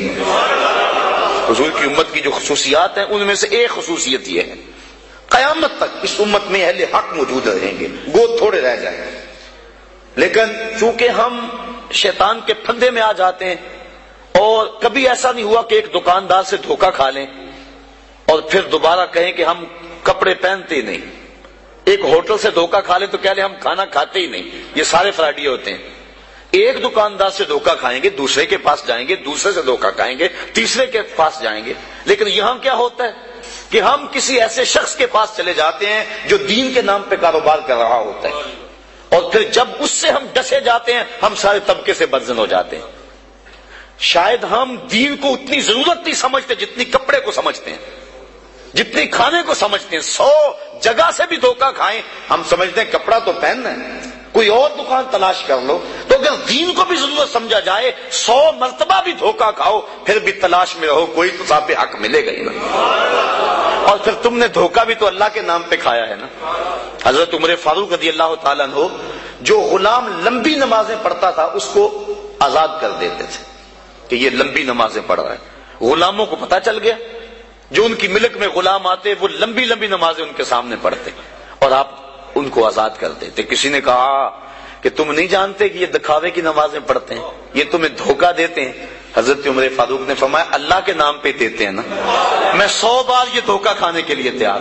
حضور کی امت کی جو خصوصیات ہیں ان میں سے ایک خصوصیت یہ ہے قیامت تک اس امت میں اہل حق موجود رہیں گے. گو تھوڑے رہ جائیں گے، لیکن چونکہ ہم شیطان کے پھندے میں آ جاتے ہیں، اور کبھی ایسا نہیں ہوا کہ ایک دکاندار سے دھوکہ کھا لیں اور پھر دوبارہ کہیں کہ ہم کپڑے پہنتے ہی نہیں. ایک ہوٹل سے دھوکہ کھا لیں تو کہہ لیں ہم کھانا کھاتے ہی نہیں. یہ سارے فراڈی ہوتے ہیں. ایک دکاندار سے دھوکہ کھائیں گے، دوسرے کے پاس جائیں گے، دوسرے سے دھوکہ کھائیں گے، تیسرے کے پاس جائیں گے. لیکن یہاں کیا ہوتا ہے کہ ہم کسی ایسے شخص کے پاس چلے جاتے ہیں جو دین کے نام پہ کاروبار کر رہا ہوتا ہے، اور پھر جب اس سے ہم ڈسے جاتے ہیں ہم سارے طبقے سے بدزن ہو جاتے ہیں. شاید ہم دین کو اتنی ضرورت نہیں سمجھتے جتنی کپڑے کو سمجھتے ہیں، جتنی کھانے کو سمجھتے ہیں. سو جگہ سے بھی دھوکہ کھائیں ہم سمجھتے ہیں کپڑا تو پہننا ہے، کوئی اور دکان تلاش کر لو. تو اگر دین کو بھی ضرورت سمجھا جائے سو مرتبہ بھی دھوکہ کھاؤ پھر بھی تلاش میں رہو، کوئی تو صاحب حق ملے گا ہی نا. اور پھر تم نے دھوکہ بھی تو اللہ کے نام پہ کھایا ہے نا. حضرت عمر فاروق رضی اللہ تعالیٰ عنہ جو غلام لمبی نمازیں پڑھتا تھا اس کو آزاد کر دیتے تھے کہ یہ لمبی نمازیں پڑھ رہا ہے. غلاموں کو پتا چل گیا، جو ان کی ملک میں غلام آتے وہ لمبی لمبی نمازیں ان کے سامنے پڑھتے اور آپ ان کو آزاد کر دیتے. کسی نے کہا کہ تم نہیں جانتے کہ یہ دکھاوے کی نمازیں پڑھتے ہیں، یہ تمہیں دھوکہ دیتے ہیں. حضرت عمر فاروق نے فرمایا اللہ کے نام پہ دیتے ہیں نا، میں سو بار یہ دھوکہ کھانے کے لیے تیار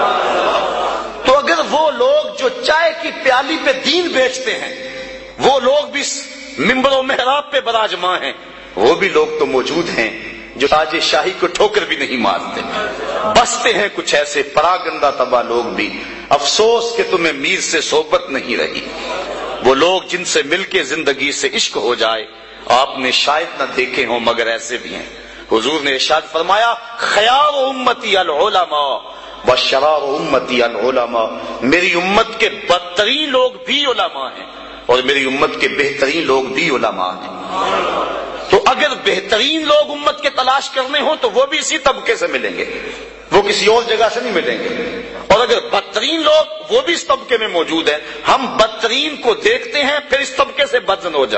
ہوں. تو اگر وہ لوگ جو چائے کی پیالی پہ دین بیچتے ہیں وہ لوگ بھی منبر و محراب پہ براجماں ہیں، وہ بھی لوگ تو موجود ہیں جو تاج شاہی کو ٹھوکر بھی نہیں مارتے. بستے ہیں کچھ ایسے پراگندہ تباہ لوگ بھی، افسوس کہ تمہیں میر سے صحبت نہیں رہی. وہ لوگ جن سے مل کے زندگی سے عشق ہو جائے آپ نے شاید نہ دیکھے ہوں مگر ایسے بھی ہیں. حضور نے ارشاد فرمایا خیار امتی العلماء وشرار امتی العلماء، میری امت کے بدترین لوگ بھی علماء ہیں اور میری امت کے بہترین لوگ بھی علماء ہیں. تو اگر بہترین لوگ امت کے تلاش کرنے ہوں تو وہ بھی اسی طبقے سے ملیں گے، وہ کسی اور جگہ سے نہیں ملیں گے. اور اگر بدترین لوگ وہ بھی اس طبقے میں موجود ہیں، ہم بدترین کو دیکھتے ہیں پھر اس طبقے سے بدزن ہو جائے.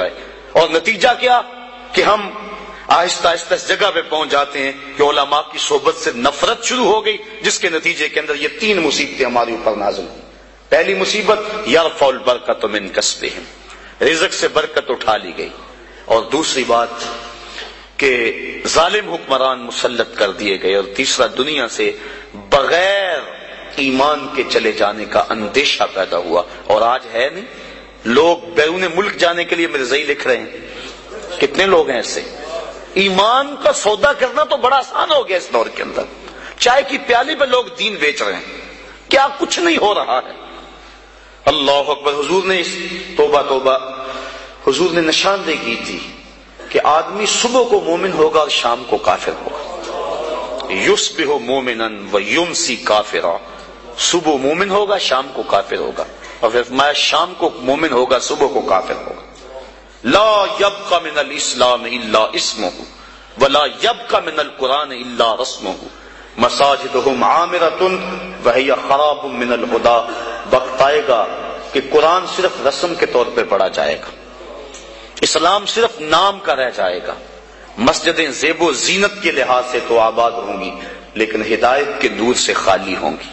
اور نتیجہ کیا کہ ہم آہستہ آہستہ اس جگہ پہ پہنچ جاتے ہیں کہ علماء کی صحبت سے نفرت شروع ہو گئی، جس کے نتیجے کے اندر یہ تین مصیبتیں ہمارے اوپر نازل ہوئی۔ پہلی مصیبت یرفع البرکۃ من کسبہم، رزق سے برکت اٹھا لی گئی، اور دوسری بات کہ ظالم حکمران مسلط کر دیے گئے، اور تیسرا دنیا سے بغیر ایمان کے چلے جانے کا اندیشہ پیدا ہوا۔ اور آج ہے نہیں، لوگ بیرون ملک جانے کے لیے مرزائی لکھ رہے ہیں، کتنے لوگ ہیں ایسے؟ ایمان کا سودا کرنا تو بڑا آسان ہو گیا اس دور کے اندر، چائے کی پیالی پہ لوگ دین بیچ رہے ہیں، کیا کچھ نہیں ہو رہا ہے۔ اللہ اکبر۔ حضور نے توبہ توبہ حضور نے نشاندہی کی تھی کہ آدمی صبح کو مومن ہوگا اور شام کو کافر ہوگا، یصبح مومنا ویمسی کافرا، صبح مومن ہوگا شام کو کافر ہوگا، اور پھر فرمایا شام کو مومن ہوگا صبح کو کافر ہوگا۔ لا یبقى من الاسلام الا اسمہ ولا یبقى من القرآن الا رسمہ مساجدہم عامرۃ وہی خراب من الہدی۔ وقت آئے گا کہ قرآن صرف رسم کے طور پہ پڑھا جائے گا، اسلام صرف نام کا رہ جائے گا، مسجدیں زیب و زینت کے لحاظ سے تو آباد ہوں گی لیکن ہدایت کے نور سے خالی ہوں گی۔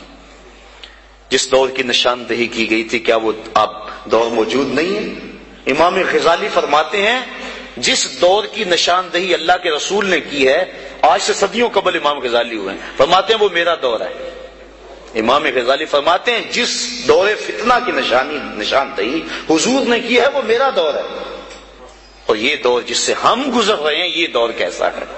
جس دور کی نشاندہی کی گئی تھی، کیا وہ اب دور موجود نہیں ہے؟ امام غزالی فرماتے ہیں جس دور کی نشاندہی اللہ کے رسول نے کی ہے، آج سے صدیوں قبل امام غزالی ہوئے ہیں، فرماتے ہیں وہ میرا دور ہے۔ امام غزالی فرماتے ہیں جس دور فتنہ کی نشانی نشاندہی حضور نے کی ہے وہ میرا دور ہے، اور یہ دور جس سے ہم گزر رہے ہیں یہ دور کیسا ہے؟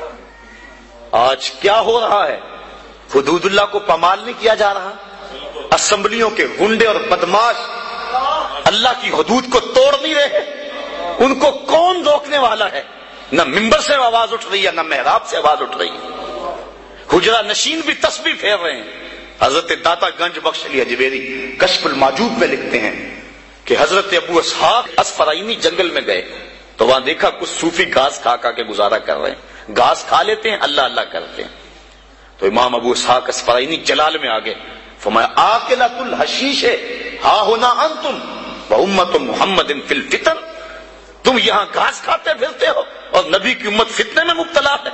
آج کیا ہو رہا ہے؟ حدود اللہ کو پامال نہیں کیا جا رہا، اسمبلیوں کے گنڈے اور بدماش اللہ کی حدود کو توڑ نہیں رہے، ان کو کون روکنے والا ہے؟ نہ ممبر سے آواز اٹھ رہی ہے نہ محراب سے آواز اٹھ رہی ہے، حجرہ نشین بھی تسبیح پھیر رہے ہیں۔ حضرت داتا گنج بخش علی اجمیری کشف الماجوب میں لکھتے ہیں کہ حضرت ابو اسحاق اسفرائینی جنگل میں گئے تو وہاں دیکھا کچھ صوفی گھاس کھا کھا کے گزارا کر رہے ہیں، گھاس کھا لیتے ہیں اللہ اللہ کرتے ہیں۔ تو امام ابو اسحاق اسفرائینی جلال میں آگے فرمایا آکلۃ الحشیش ہا ہونا انتم و امت محمد فی الفتن، تم یہاں گھاس کھاتے پھرتے ہو اور نبی کی امت فتنے میں مبتلا ہے۔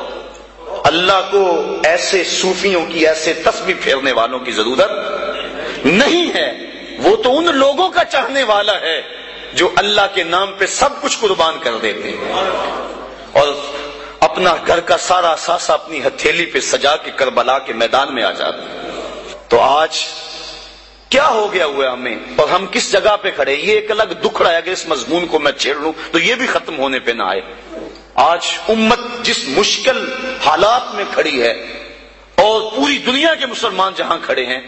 اللہ کو ایسے صوفیوں کی، ایسے تسبیح پھیرنے والوں کی ضرورت نہیں ہے، وہ تو ان لوگوں کا چاہنے والا ہے جو اللہ کے نام پہ سب کچھ قربان کر دیتے ہیں اور اپنا گھر کا سارا اثاثہ اپنی ہتھیلی پہ سجا کے کربلا کے میدان میں آ جاتے ہیں۔ تو آج کیا ہو گیا ہوا ہے ہمیں، اور ہم کس جگہ پہ کھڑے؟ یہ ایک الگ دکھڑا ہے، اگر اس مضمون کو میں چھیڑ لوں تو یہ بھی ختم ہونے پہ نہ آئے۔ آج امت جس مشکل حالات میں کھڑی ہے اور پوری دنیا کے مسلمان جہاں کھڑے ہیں،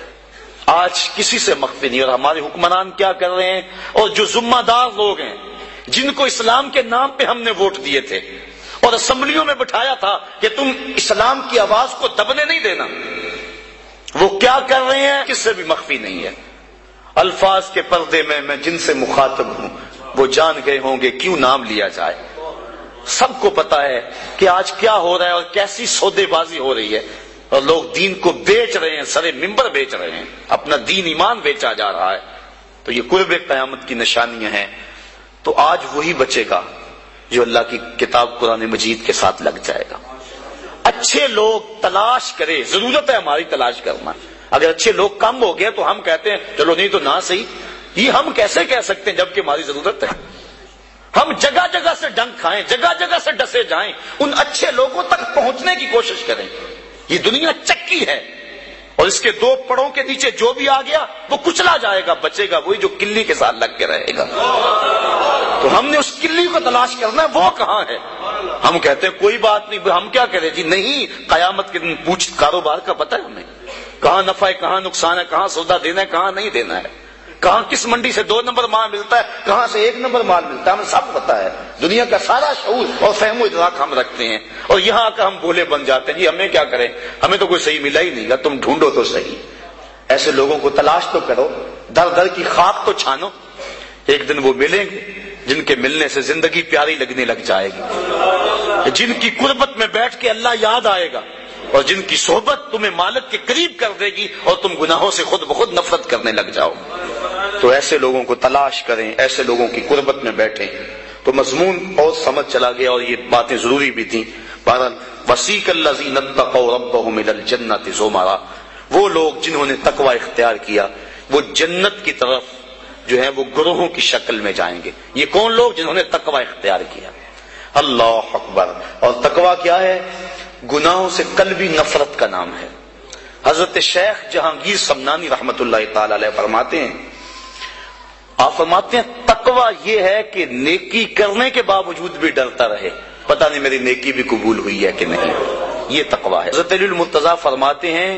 آج کسی سے مخفی نہیں، اور ہمارے حکمران کیا کر رہے ہیں، اور جو ذمہ دار لوگ ہیں جن کو اسلام کے نام پہ ہم نے ووٹ دیے تھے اور اسمبلیوں میں بٹھایا تھا کہ تم اسلام کی آواز کو دبنے نہیں دینا، وہ کیا کر رہے ہیں کس سے بھی مخفی نہیں ہے۔ الفاظ کے پردے میں میں جن سے مخاطب ہوں وہ جان گئے ہوں گے کیوں نام لیا جائے۔ سب کو پتا ہے کہ آج کیا ہو رہا ہے اور کیسی سودے بازی ہو رہی ہے، اور لوگ دین کو بیچ رہے ہیں، سرے ممبر بیچ رہے ہیں، اپنا دین ایمان بیچا جا رہا ہے۔ تو یہ قرب قیامت کی نشانیاں ہیں۔ تو آج وہی بچے گا جو اللہ کی کتاب قرآن مجید کے ساتھ لگ جائے گا۔ اچھے لوگ تلاش کرے، ضرورت ہے ہماری تلاش کرنا۔ اگر اچھے لوگ کم ہو گئے تو ہم کہتے ہیں چلو نہیں تو نہ صحیح، یہ ہم کیسے کہہ سکتے ہیں جبکہ ہماری ضرورت ہے؟ ہم جگہ جگہ سے ڈنک کھائیں، جگہ جگہ سے ڈسے جائیں، ان اچھے لوگوں تک پہنچنے کی کوشش کریں۔ یہ دنیا چکی ہے اور اس کے دو پڑوں کے نیچے جو بھی آ گیا وہ کچلا جائے گا، بچے گا وہی جو کلی کے ساتھ لگ کے رہے گا۔ تو ہم نے اس کلی کو تلاش کرنا ہے، وہ کہاں ہے؟ ہم کہتے ہیں کوئی بات نہیں، ہم کیا کریں جی؟ نہیں، قیامت کے دن پوچھ کاروبار کا پتہ ہے ہمیں، کہاں نفع ہے کہاں نقصان ہے، کہاں سودا دینا ہے کہاں نہیں دینا ہے، کہاں کس منڈی سے دو نمبر مال ملتا ہے کہاں سے ایک نمبر مال ملتا ہے، ہمیں سب پتا ہے۔ دنیا کا سارا شعور اور فہم و ادراک ہم رکھتے ہیں، اور یہاں آ کر ہم بولے بن جاتے ہیں جی ہمیں کیا کریں، ہمیں تو کوئی صحیح ملا ہی نہیں گا، تم ڈھونڈو تو صحیح۔ ایسے لوگوں کو تلاش تو کرو، در در کی خاک تو چھانو، ایک دن وہ ملیں گے جن کے ملنے سے زندگی پیاری لگنے لگ جائے گی، جن کی قربت میں بیٹھ کے اللہ یاد آئے گا، اور جن کی صحبت تمہیں مالک کے قریب کر دے گی اور تم گناہوں سے خود بخود نفرت کرنے لگ جاؤ۔ تو ایسے لوگوں کو تلاش کریں، ایسے لوگوں کی قربت میں بیٹھیں، تو مضمون اور سمجھ چلا گیا اور یہ باتیں ضروری بھی تھیں. بہرحال وسیق الذین اتقوا ربهم الی الجنۃ زمرا، وہ لوگ جنہوں نے تقوی اختیار کیا وہ جنت کی طرف جو ہے وہ گروہوں کی شکل میں جائیں گے. یہ کون لوگ؟ جنہوں نے تقوی اختیار کیا. اللہ اکبر. اور تقوی کیا ہے؟ گناہوں سے قلبی نفرت کا نام ہے. حضرت شیخ جہانگیر سمنانی رحمت اللہ تعالی علیہ فرماتے ہیں، آپ فرماتے ہیں تقوی یہ ہے کہ نیکی کرنے کے باوجود بھی ڈرتا رہے، پتہ نہیں میری نیکی بھی قبول ہوئی ہے کہ نہیں. یہ تقوی ہے. حضرت علی المرتضیٰ فرماتے ہیں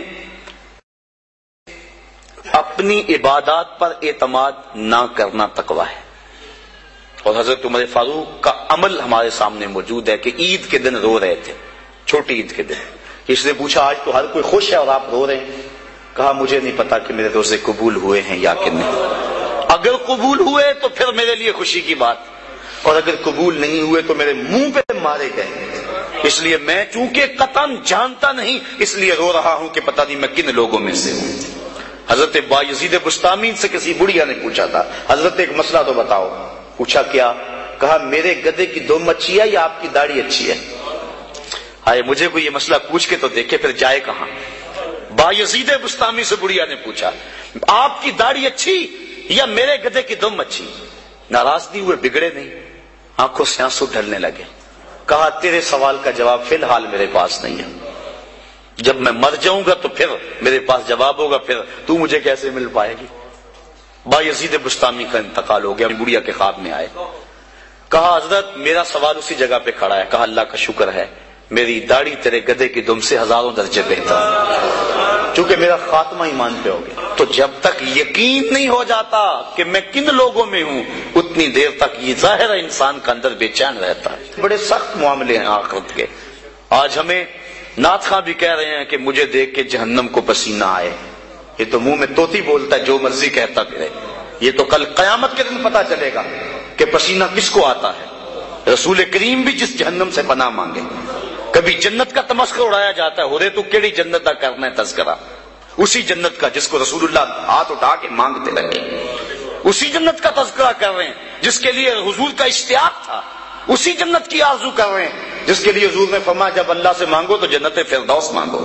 اپنی عبادات پر اعتماد نہ کرنا تقوی ہے. اور حضرت عمر فاروق کا عمل ہمارے سامنے موجود ہے کہ عید کے دن رو رہے تھے، چھوٹی عید کے دن. اس نے پوچھا آج تو ہر کوئی خوش ہے اور آپ رو رہے ہیں؟ کہا مجھے نہیں پتا کہ میرے روزے قبول ہوئے ہیں یا کہ نہیں. اگر قبول ہوئے تو پھر میرے لیے خوشی کی بات، اور اگر قبول نہیں ہوئے تو میرے منہ پہ مارے گئے. اس لیے میں چونکہ قطعاً جانتا نہیں اس لیے رو رہا ہوں کہ پتہ نہیں میں کن لوگوں میں سے ہوں. حضرت بایزید بستامی سے کسی بڑھیا نے پوچھا تھا حضرت ایک مسئلہ تو بتاؤ. پوچھا کیا؟ کہا میرے گدھے کی دم اچھی ہے یا آپ کی داڑھی اچھی ہے؟ آئے مجھے کوئی یہ مسئلہ پوچھ کے تو دیکھے پھر جائے کہاں. بایزید بستامی سے بڑھیا نے پوچھا آپ کی داڑھی اچھی یا میرے گدھے کی دم اچھی؟ ناراض نہیں ہوئے، بگڑے نہیں، آنکھوں سے آنسو ڈھلنے لگے. کہا تیرے سوال کا جواب فی الحال میرے پاس نہیں ہے، جب میں مر جاؤں گا تو پھر میرے پاس جواب ہوگا، پھر تو مجھے کیسے مل پائے گی. بایزید بستامی کا انتقال ہو گیا. بڑھیا کے خواب میں آئے. کہا حضرت میرا سوال اسی جگہ پہ کھڑا ہے. کہا اللہ کا شکر ہے میری داڑھی تیرے گدھے کی دم سے ہزاروں درجے بہتر ہے، چونکہ میرا خاتمہ ایمان پہ ہو گیا. تو جب تک یقین نہیں ہو جاتا کہ میں کن لوگوں میں ہوں اتنی دیر تک یہ ظاہر انسان کا اندر بے چین رہتا ہے. بڑے سخت معاملے ہیں آخرت کے. آج ہمیں نعت خواں بھی کہہ رہے ہیں کہ مجھے دیکھ کے جہنم کو پسینہ آئے. یہ تو منہ میں طوطی بولتا ہے، جو مرضی کہتا پھرے. یہ تو کل قیامت کے دن پتا چلے گا کہ پسینہ کس کو آتا ہے. رسول کریم بھی جس جہنم سے پناہ مانگے. کبھی جنت کا تمسخر اڑایا جاتا ہے، ہو رے تو کیڑی جنت کا کرنا ہے تذکرہ، اسی جنت کا جس کو رسول اللہ ہاتھ اٹھا کے مانگتے لگے. اسی جنت کا تذکرہ کر رہے ہیں جس کے لیے حضور کا اشتیاق تھا. اسی جنت کی آرزو کر رہے ہیں جس کے لیے حضور نے فرمایا جب اللہ سے مانگو تو جنت فردوس مانگو.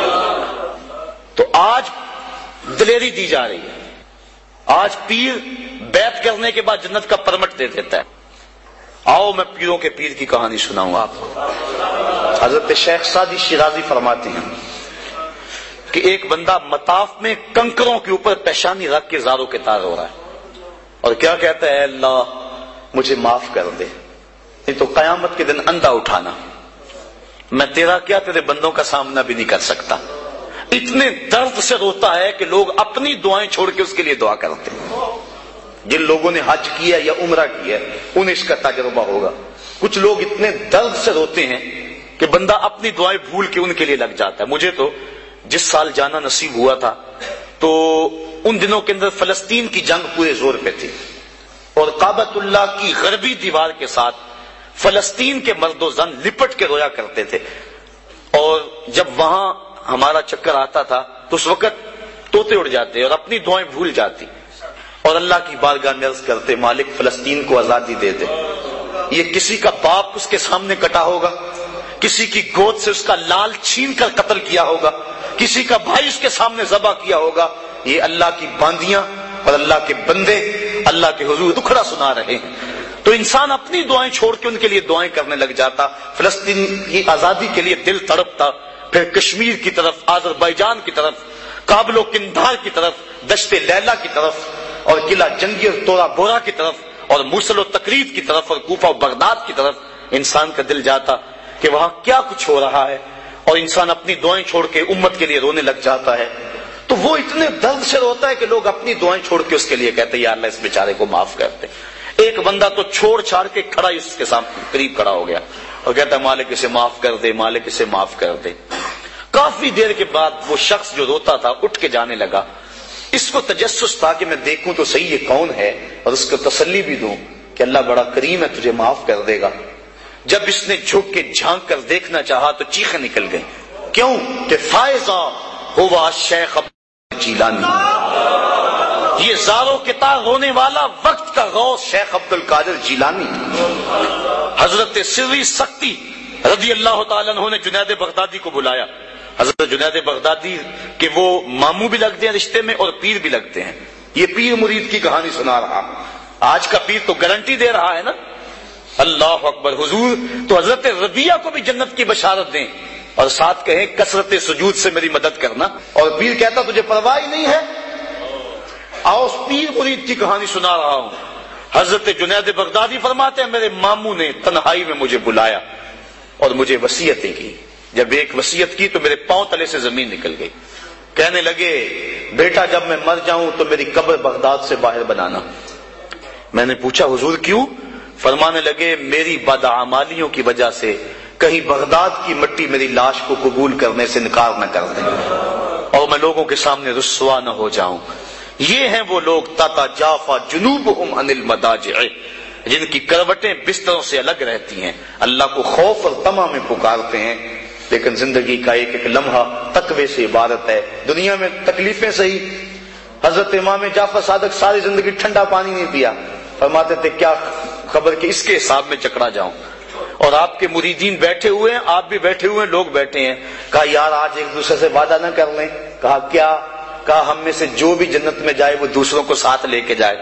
تو آج دلیری دی جا رہی ہے. آج پیر بیعت کرنے کے بعد جنت کا پرمٹ دے دیتا ہے. آؤ میں پیروں کے پیر کی کہانی سناؤں آپ کو. حضرت شیخ سعدی شیرازی فرماتے ہیں کہ ایک بندہ مطاف میں کنکروں کے اوپر پیشانی رکھ کے زاروں کے تار ہو رہا ہے اور کیا کہتا ہے اللہ مجھے معاف کر دے، نہیں تو قیامت کے دن اندھا اٹھانا، میں تیرا کیا تیرے بندوں کا سامنا بھی نہیں کر سکتا. اتنے درد سے روتا ہے کہ لوگ اپنی دعائیں چھوڑ کے اس کے لیے دعا کرتے ہیں. جن لوگوں نے حج کیا یا عمرہ کیا انہیں اس کا تجربہ ہوگا. کچھ لوگ اتنے درد سے روتے ہیں کہ بندہ اپنی دعائیں بھول کے ان کے لیے لگ جاتا ہے. مجھے تو جس سال جانا نصیب ہوا تھا تو ان دنوں کے اندر فلسطین کی جنگ پورے زور پہ تھی اور کعبۃ اللہ کی غربی دیوار کے ساتھ فلسطین کے مرد و زن لپٹ کے رویا کرتے تھے. اور جب وہاں ہمارا چکر آتا تھا تو اس وقت طوطے اڑ جاتے اور اپنی دعائیں بھول جاتی اور اللہ کی بارگاہ میں عرض کرتے مالک فلسطین کو آزادی دے دے. یہ کسی کا باپ اس کے سامنے کٹا ہوگا، کسی کی گود سے اس کا لال چھین کر قتل کیا ہوگا، کسی کا بھائی اس کے سامنے ذبح کیا ہوگا. یہ اللہ کی باندیاں اور اللہ کے بندے اللہ کے حضور دکھڑا سنا رہے ہیں. تو انسان اپنی دعائیں چھوڑ کے ان کے لیے دعائیں کرنے لگ جاتا. فلسطین کی آزادی کے لیے دل تڑپتا، پھر کشمیر کی طرف، آذربائیجان کی طرف، کابل و قندھار کی طرف، دشت لیلا کی طرف اور قلعہ جنگی اور تورا بورا کی طرف اور موصل و تقریب کی طرف اور کوفہ و بغداد کی طرف انسان کا دل جاتا کہ وہاں کیا کچھ ہو رہا ہے اور انسان اپنی دعائیں چھوڑ کے امت کے لیے رونے لگ جاتا ہے. تو وہ اتنے درد سے روتا ہے کہ لوگ اپنی دعائیں چھوڑ کے اس کے لیے کہتے ہیں یا اللہ اس بیچارے کو معاف کرتے. ایک بندہ تو چھوڑ چھاڑ کے کھڑا اس کے سامنے قریب کھڑا ہو گیا اور کہتا ہے مالک اسے معاف کر دے، مالک اسے معاف کر دے. کافی دیر کے بعد وہ شخص جو روتا تھا اٹھ کے جانے لگا. اس کو تجسس تھا کہ میں دیکھوں تو صحیح یہ کون ہے اور اس کو تسلی بھی دوں کہ اللہ بڑا کریم ہے تجھے معاف کر دے گا. جب اس نے جھک کے جھانک کر دیکھنا چاہا تو چیخیں نکل گئیں. کیوں کہ فائزہ ہوا شیخ جیلانی. یہ زاروں کے تار رونے والا وقت کا غوث شیخ عبد القادر جیلانی، حضرت سری سختی رضی اللہ تعالیٰ عنہ نے جنید بغدادی کو بلایا. حضرت جنید بغدادی کہ وہ ماموں بھی لگتے ہیں رشتے میں اور پیر بھی لگتے ہیں. یہ پیر مرید کی کہانی سنا رہا. آج کا پیر تو گارنٹی دے رہا ہے نا، اللہ اکبر. حضور تو حضرت ربیہ کو بھی جنت کی بشارت دیں اور ساتھ کہیں کثرت سجود سے میری مدد کرنا. اور پیر کہتا تجھے پرواہ ہی نہیں ہے. آؤ اس پیر مرید کی کہانی سنا رہا ہوں. حضرت جنید بغدادی فرماتے ہیں میرے ماموں نے تنہائی میں مجھے بلایا اور مجھے وصیتیں کی. جب ایک وصیت کی تو میرے پاؤں تلے سے زمین نکل گئی. کہنے لگے بیٹا جب میں مر جاؤں تو میری قبر بغداد سے باہر بنانا. میں نے پوچھا حضور کیوں؟ فرمانے لگے میری بدعمالیوں کی وجہ سے کہیں بغداد کی مٹی میری لاش کو قبول کرنے سے انکار نہ کر دیں اور میں لوگوں کے سامنے رسوا نہ ہو جاؤں. یہ ہیں وہ لوگ تتجافا جنوبہم عن المضاجع، جن کی کروٹیں بستروں سے الگ رہتی ہیں، اللہ کو خوف اور طمع میں پکارتے ہیں، لیکن زندگی کا ایک ایک لمحہ تقوی سے عبارت ہے. دنیا میں تکلیفیں سہی. حضرت امام جعفر صادق ساری زندگی ٹھنڈا پانی نہیں پیا. فرماتے تھے کیا خبر کہ اس کے حساب میں چکرا جاؤں. اور آپ کے مریدین بیٹھے ہوئے ہیں، آپ بھی بیٹھے ہوئے ہیں، لوگ بیٹھے ہیں. کہا یار آج ایک دوسرے سے وعدہ نہ کر لیں. کہا کیا؟ کہا ہم میں سے جو بھی جنت میں جائے وہ دوسروں کو ساتھ لے کے جائے.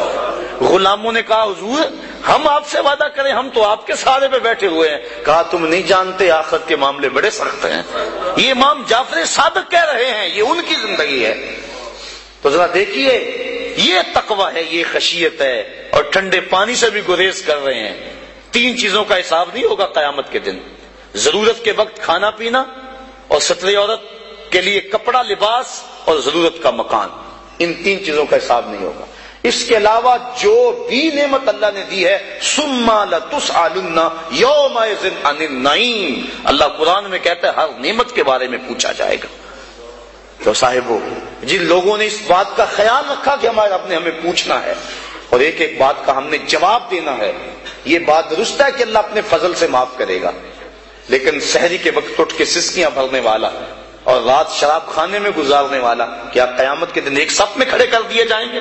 غلاموں نے کہا حضور ہم آپ سے وعدہ کریں، ہم تو آپ کے سہارے پہ بیٹھے ہوئے ہیں. کہا تم نہیں جانتے آخرت کے معاملے بڑے سخت ہیں. یہ امام جعفر صادق کہہ رہے ہیں، یہ ان کی زندگی ہے. تو ذرا دیکھیے یہ تقوی ہے، یہ خشیت ہے. اور ٹھنڈے پانی سے بھی گریز کر رہے ہیں. تین چیزوں کا حساب نہیں ہوگا قیامت کے دن. ضرورت کے وقت کھانا پینا، اور ستر عورت کے لیے کپڑا لباس، اور ضرورت کا مکان. ان تین چیزوں کا حساب نہیں ہوگا. اس کے علاوہ جو بھی نعمت اللہ نے دی ہے ثم لتسألن یومئذ عن النعیم، اللہ قرآن میں کہتا ہے ہر نعمت کے بارے میں پوچھا جائے گا. تو صاحبو جن لوگوں نے اس بات کا خیال رکھا کہ ہمارے رب نے ہمیں پوچھنا ہے اور ایک ایک بات کا ہم نے جواب دینا ہے، یہ بات درست ہے کہ اللہ اپنے فضل سے معاف کرے گا. لیکن سحری کے وقت اٹھ کے سسکیاں بھرنے والا اور رات شراب خانے میں گزارنے والا کیا قیامت کے دن ایک صف میں کھڑے کر دیے جائیں گے؟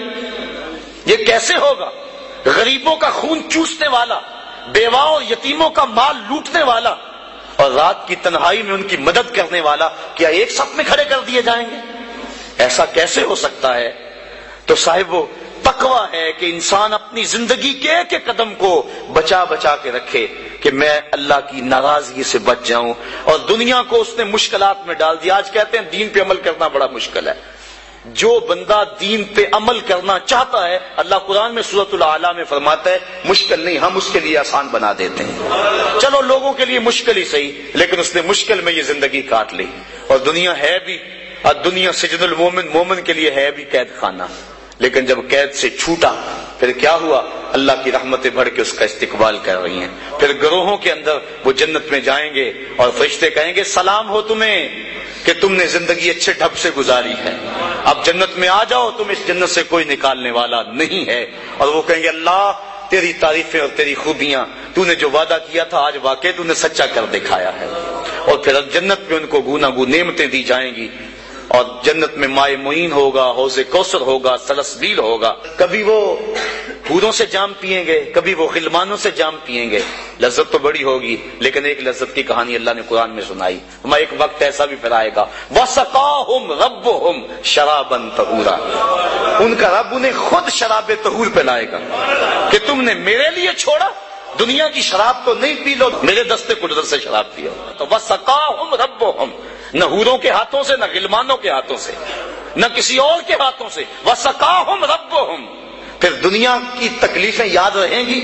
یہ کیسے ہوگا؟ غریبوں کا خون چوسنے والا، بیواؤں اور یتیموں کا مال لوٹنے والا اور رات کی تنہائی میں ان کی مدد کرنے والا کیا ایک صف میں کھڑے کر دیے جائیں گے؟ ایسا کیسے ہو سکتا ہے؟ تو صاحب وہ تقویٰ ہے کہ انسان اپنی زندگی کے ایک ایک قدم کو بچا بچا کے رکھے کہ میں اللہ کی ناراضگی سے بچ جاؤں. اور دنیا کو اس نے مشکلات میں ڈال دیا. آج کہتے ہیں دین پہ عمل کرنا بڑا مشکل ہے. جو بندہ دین پہ عمل کرنا چاہتا ہے اللہ قرآن میں سورۃ الاعلیٰ میں فرماتا ہے مشکل نہیں، ہم اس کے لیے آسان بنا دیتے ہیں. چلو لوگوں کے لیے مشکل ہی صحیح، لیکن اس نے مشکل میں یہ زندگی کاٹ لی. اور دنیا ہے بھی، اور دنیا سجن المومن، مومن کے لیے ہے بھی قید خانہ. لیکن جب قید سے چھوٹا پھر کیا ہوا؟ اللہ کی رحمتیں بڑھ کے اس کا استقبال کر رہی ہیں. پھر گروہوں کے اندر وہ جنت میں جائیں گے اور فرشتے کہیں گے سلام ہو تمہیں کہ تم نے زندگی اچھے ڈھب سے گزاری ہے، اب جنت میں آ جاؤ، تم اس جنت سے کوئی نکالنے والا نہیں ہے. اور وہ کہیں گے اللہ تیری تعریفیں اور تیری خوبیاں، تو نے جو وعدہ کیا تھا آج واقعی تو نے سچا کر دکھایا ہے. اور پھر جنت میں ان کو گونا گو نعمتیں دی جائیں گی. اور جنت میں مائے معین ہوگا، حوض کوثر ہوگا، سلسبیل ہوگا. کبھی وہ حوروں سے جام پیئیں گے، کبھی وہ غلمانوں سے جام پیئیں گے. لذت تو بڑی ہوگی، لیکن ایک لذت کی کہانی اللہ نے قرآن میں سنائی. ہمیں ایک وقت ایسا بھی پھر آئے گا وَسَقَاهُمْ رَبُّهُمْ شَرَابًا طَهُورًا، ان کا رب انہیں خود شراب طہور پلائے گا کہ تم نے میرے لیے چھوڑا، دنیا کی شراب تو نہیں پی لو، میرے دستے قدرت سے شراب پیو. تو وَسَقَاهُمْ رَبُّهُمْ، نہ حوروں کے ہاتھوں سے، نہ غلمانوں کے ہاتھوں سے، نہ کسی اور کے ہاتھوں سے. وَسَقَاهُمْ رَبُّهُمْ. پھر دنیا کی تکلیفیں یاد رہیں گی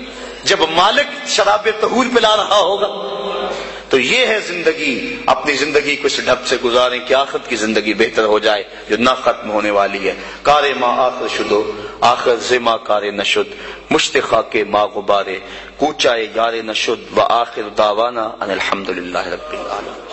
جب مالک شراب طہور پلا رہا ہوگا. تو یہ ہے زندگی. اپنی زندگی کو اس ڈھب سے گزاریں کہ آخرت کی زندگی بہتر ہو جائے جو نہ ختم ہونے والی ہے. کار ما آخر شدو آخر زما کار نشد، مشتخا کے ما غبارے کوچائے یار نشد، و آخر دعوانا ان الحمدللہ رب العالمین.